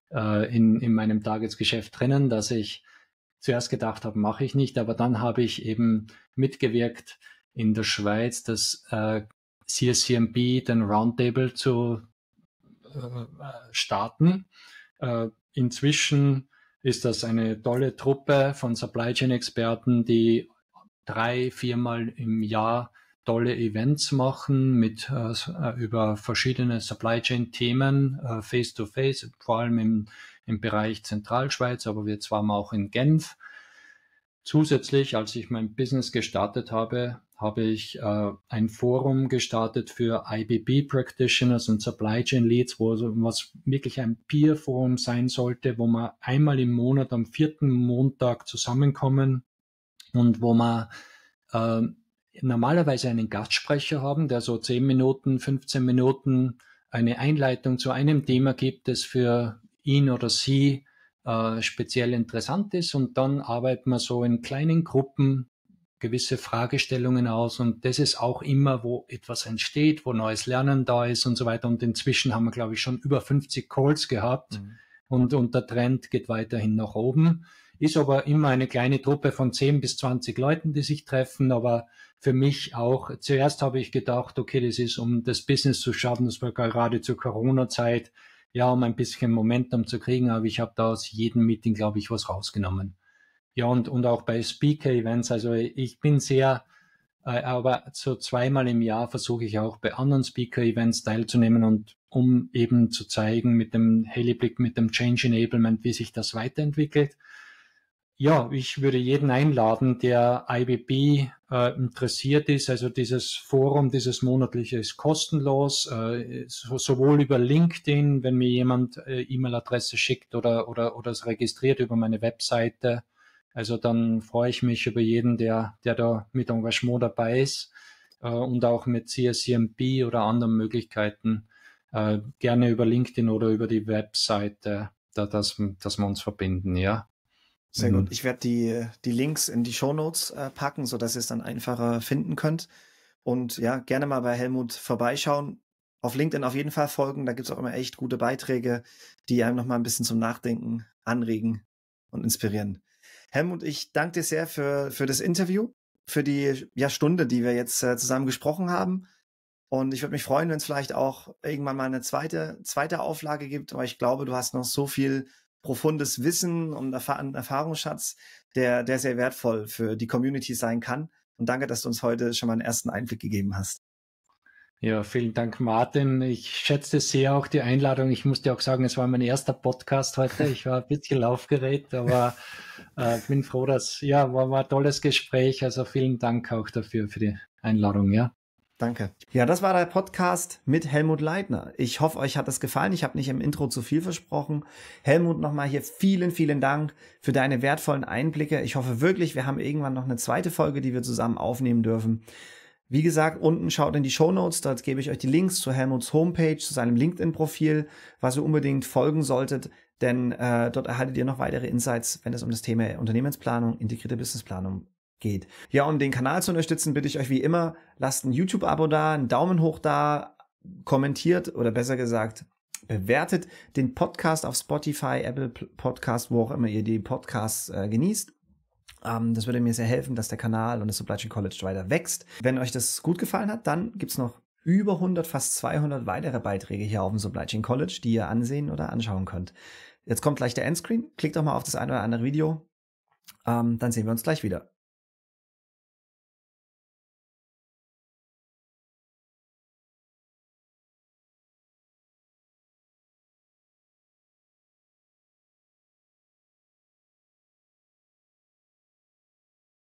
S2: In, in meinem Tagesgeschäft drinnen, dass ich zuerst gedacht habe, mache ich nicht, aber dann habe ich eben mitgewirkt in der Schweiz, das äh, C S C M B, den Roundtable zu äh, starten. Äh, inzwischen ist das eine tolle Truppe von Supply Chain Experten, die drei, viermal im Jahr tolle Events machen mit äh, über verschiedene Supply Chain Themen, äh, face to face, vor allem im, im Bereich Zentralschweiz, aber jetzt waren wir auch in Genf. Zusätzlich, als ich mein Business gestartet habe, habe ich äh, ein Forum gestartet für I B B Practitioners und Supply Chain Leads, wo was wirklich ein Peer Forum sein sollte, wo wir einmal im Monat am vierten Montag zusammenkommen und wo man äh, normalerweise einen Gastsprecher haben, der so zehn Minuten, fünfzehn Minuten eine Einleitung zu einem Thema gibt, das für ihn oder sie äh, speziell interessant ist und dann arbeiten wir so in kleinen Gruppen gewisse Fragestellungen aus und das ist auch immer, wo etwas entsteht, wo neues Lernen da ist und so weiter. Und inzwischen haben wir, glaube ich, schon über fünfzig Calls gehabt mhm. und, und der Trend geht weiterhin nach oben. Ist aber immer eine kleine Truppe von zehn bis zwanzig Leuten, die sich treffen, aber für mich auch, zuerst habe ich gedacht, okay, das ist, um das Business zu schaffen, das war gerade zur Corona-Zeit, ja, um ein bisschen Momentum zu kriegen, aber ich habe da aus jedem Meeting, glaube ich, was rausgenommen. Ja, und, und auch bei Speaker-Events, also ich bin sehr, äh, aber so zweimal im Jahr versuche ich auch bei anderen Speaker-Events teilzunehmen und um eben zu zeigen mit dem Heliblick, mit dem Change Enablement, wie sich das weiterentwickelt. Ja, ich würde jeden einladen, der I B B äh, interessiert ist. Also dieses Forum, dieses monatliche ist kostenlos, äh, so, sowohl über LinkedIn, wenn mir jemand äh, E-Mail-Adresse schickt oder, oder, oder es registriert über meine Webseite. Also dann freue ich mich über jeden, der, der da mit Engagement dabei ist äh, und auch mit C S C M B oder anderen Möglichkeiten äh, gerne über LinkedIn oder über die Webseite, da, dass, dass wir uns verbinden, ja.
S1: Sehr gut. Ich werde die, die Links in die Shownotes äh, packen, sodass ihr es dann einfacher finden könnt. Und ja, gerne mal bei Helmut vorbeischauen. Auf LinkedIn auf jeden Fall folgen. Da gibt es auch immer echt gute Beiträge, die einem nochmal ein bisschen zum Nachdenken anregen und inspirieren. Helmut, ich danke dir sehr für, für das Interview, für die ja, Stunde, die wir jetzt äh, zusammen gesprochen haben. Und ich würde mich freuen, wenn es vielleicht auch irgendwann mal eine zweite, zweite Auflage gibt. Aber ich glaube, du hast noch so viel profundes Wissen und einen Erfahrungsschatz, der, der sehr wertvoll für die Community sein kann. Und danke, dass du uns heute schon mal einen ersten Einblick gegeben hast.
S2: Ja, vielen Dank, Martin. Ich schätze sehr auch die Einladung. Ich muss dir auch sagen, es war mein erster Podcast heute. Ich war ein bisschen aufgeregt, aber äh, bin froh, dass, ja, war, war ein tolles Gespräch. Also vielen Dank auch dafür, für die Einladung, ja.
S1: Danke. Ja, das war der Podcast mit Helmut Leitner. Ich hoffe, euch hat es gefallen. Ich habe nicht im Intro zu viel versprochen. Helmut, nochmal hier vielen, vielen Dank für deine wertvollen Einblicke. Ich hoffe wirklich, wir haben irgendwann noch eine zweite Folge, die wir zusammen aufnehmen dürfen. Wie gesagt, unten schaut in die Shownotes, dort gebe ich euch die Links zu Helmuts Homepage, zu seinem LinkedIn-Profil, was ihr unbedingt folgen solltet, denn äh, dort erhaltet ihr noch weitere Insights, wenn es um das Thema Unternehmensplanung, integrierte Businessplanung geht. Ja, um den Kanal zu unterstützen, bitte ich euch wie immer, lasst ein YouTube-Abo da, einen Daumen hoch da, kommentiert oder besser gesagt, bewertet den Podcast auf Spotify, Apple Podcast, wo auch immer ihr die Podcasts äh, genießt. Ähm, das würde mir sehr helfen, dass der Kanal und das Supply Chain College weiter wächst. Wenn euch das gut gefallen hat, dann gibt's noch über hundert, fast zweihundert weitere Beiträge hier auf dem Supply Chain College, die ihr ansehen oder anschauen könnt. Jetzt kommt gleich der Endscreen. Klickt doch mal auf das eine oder andere Video. Ähm, dann sehen wir uns gleich wieder.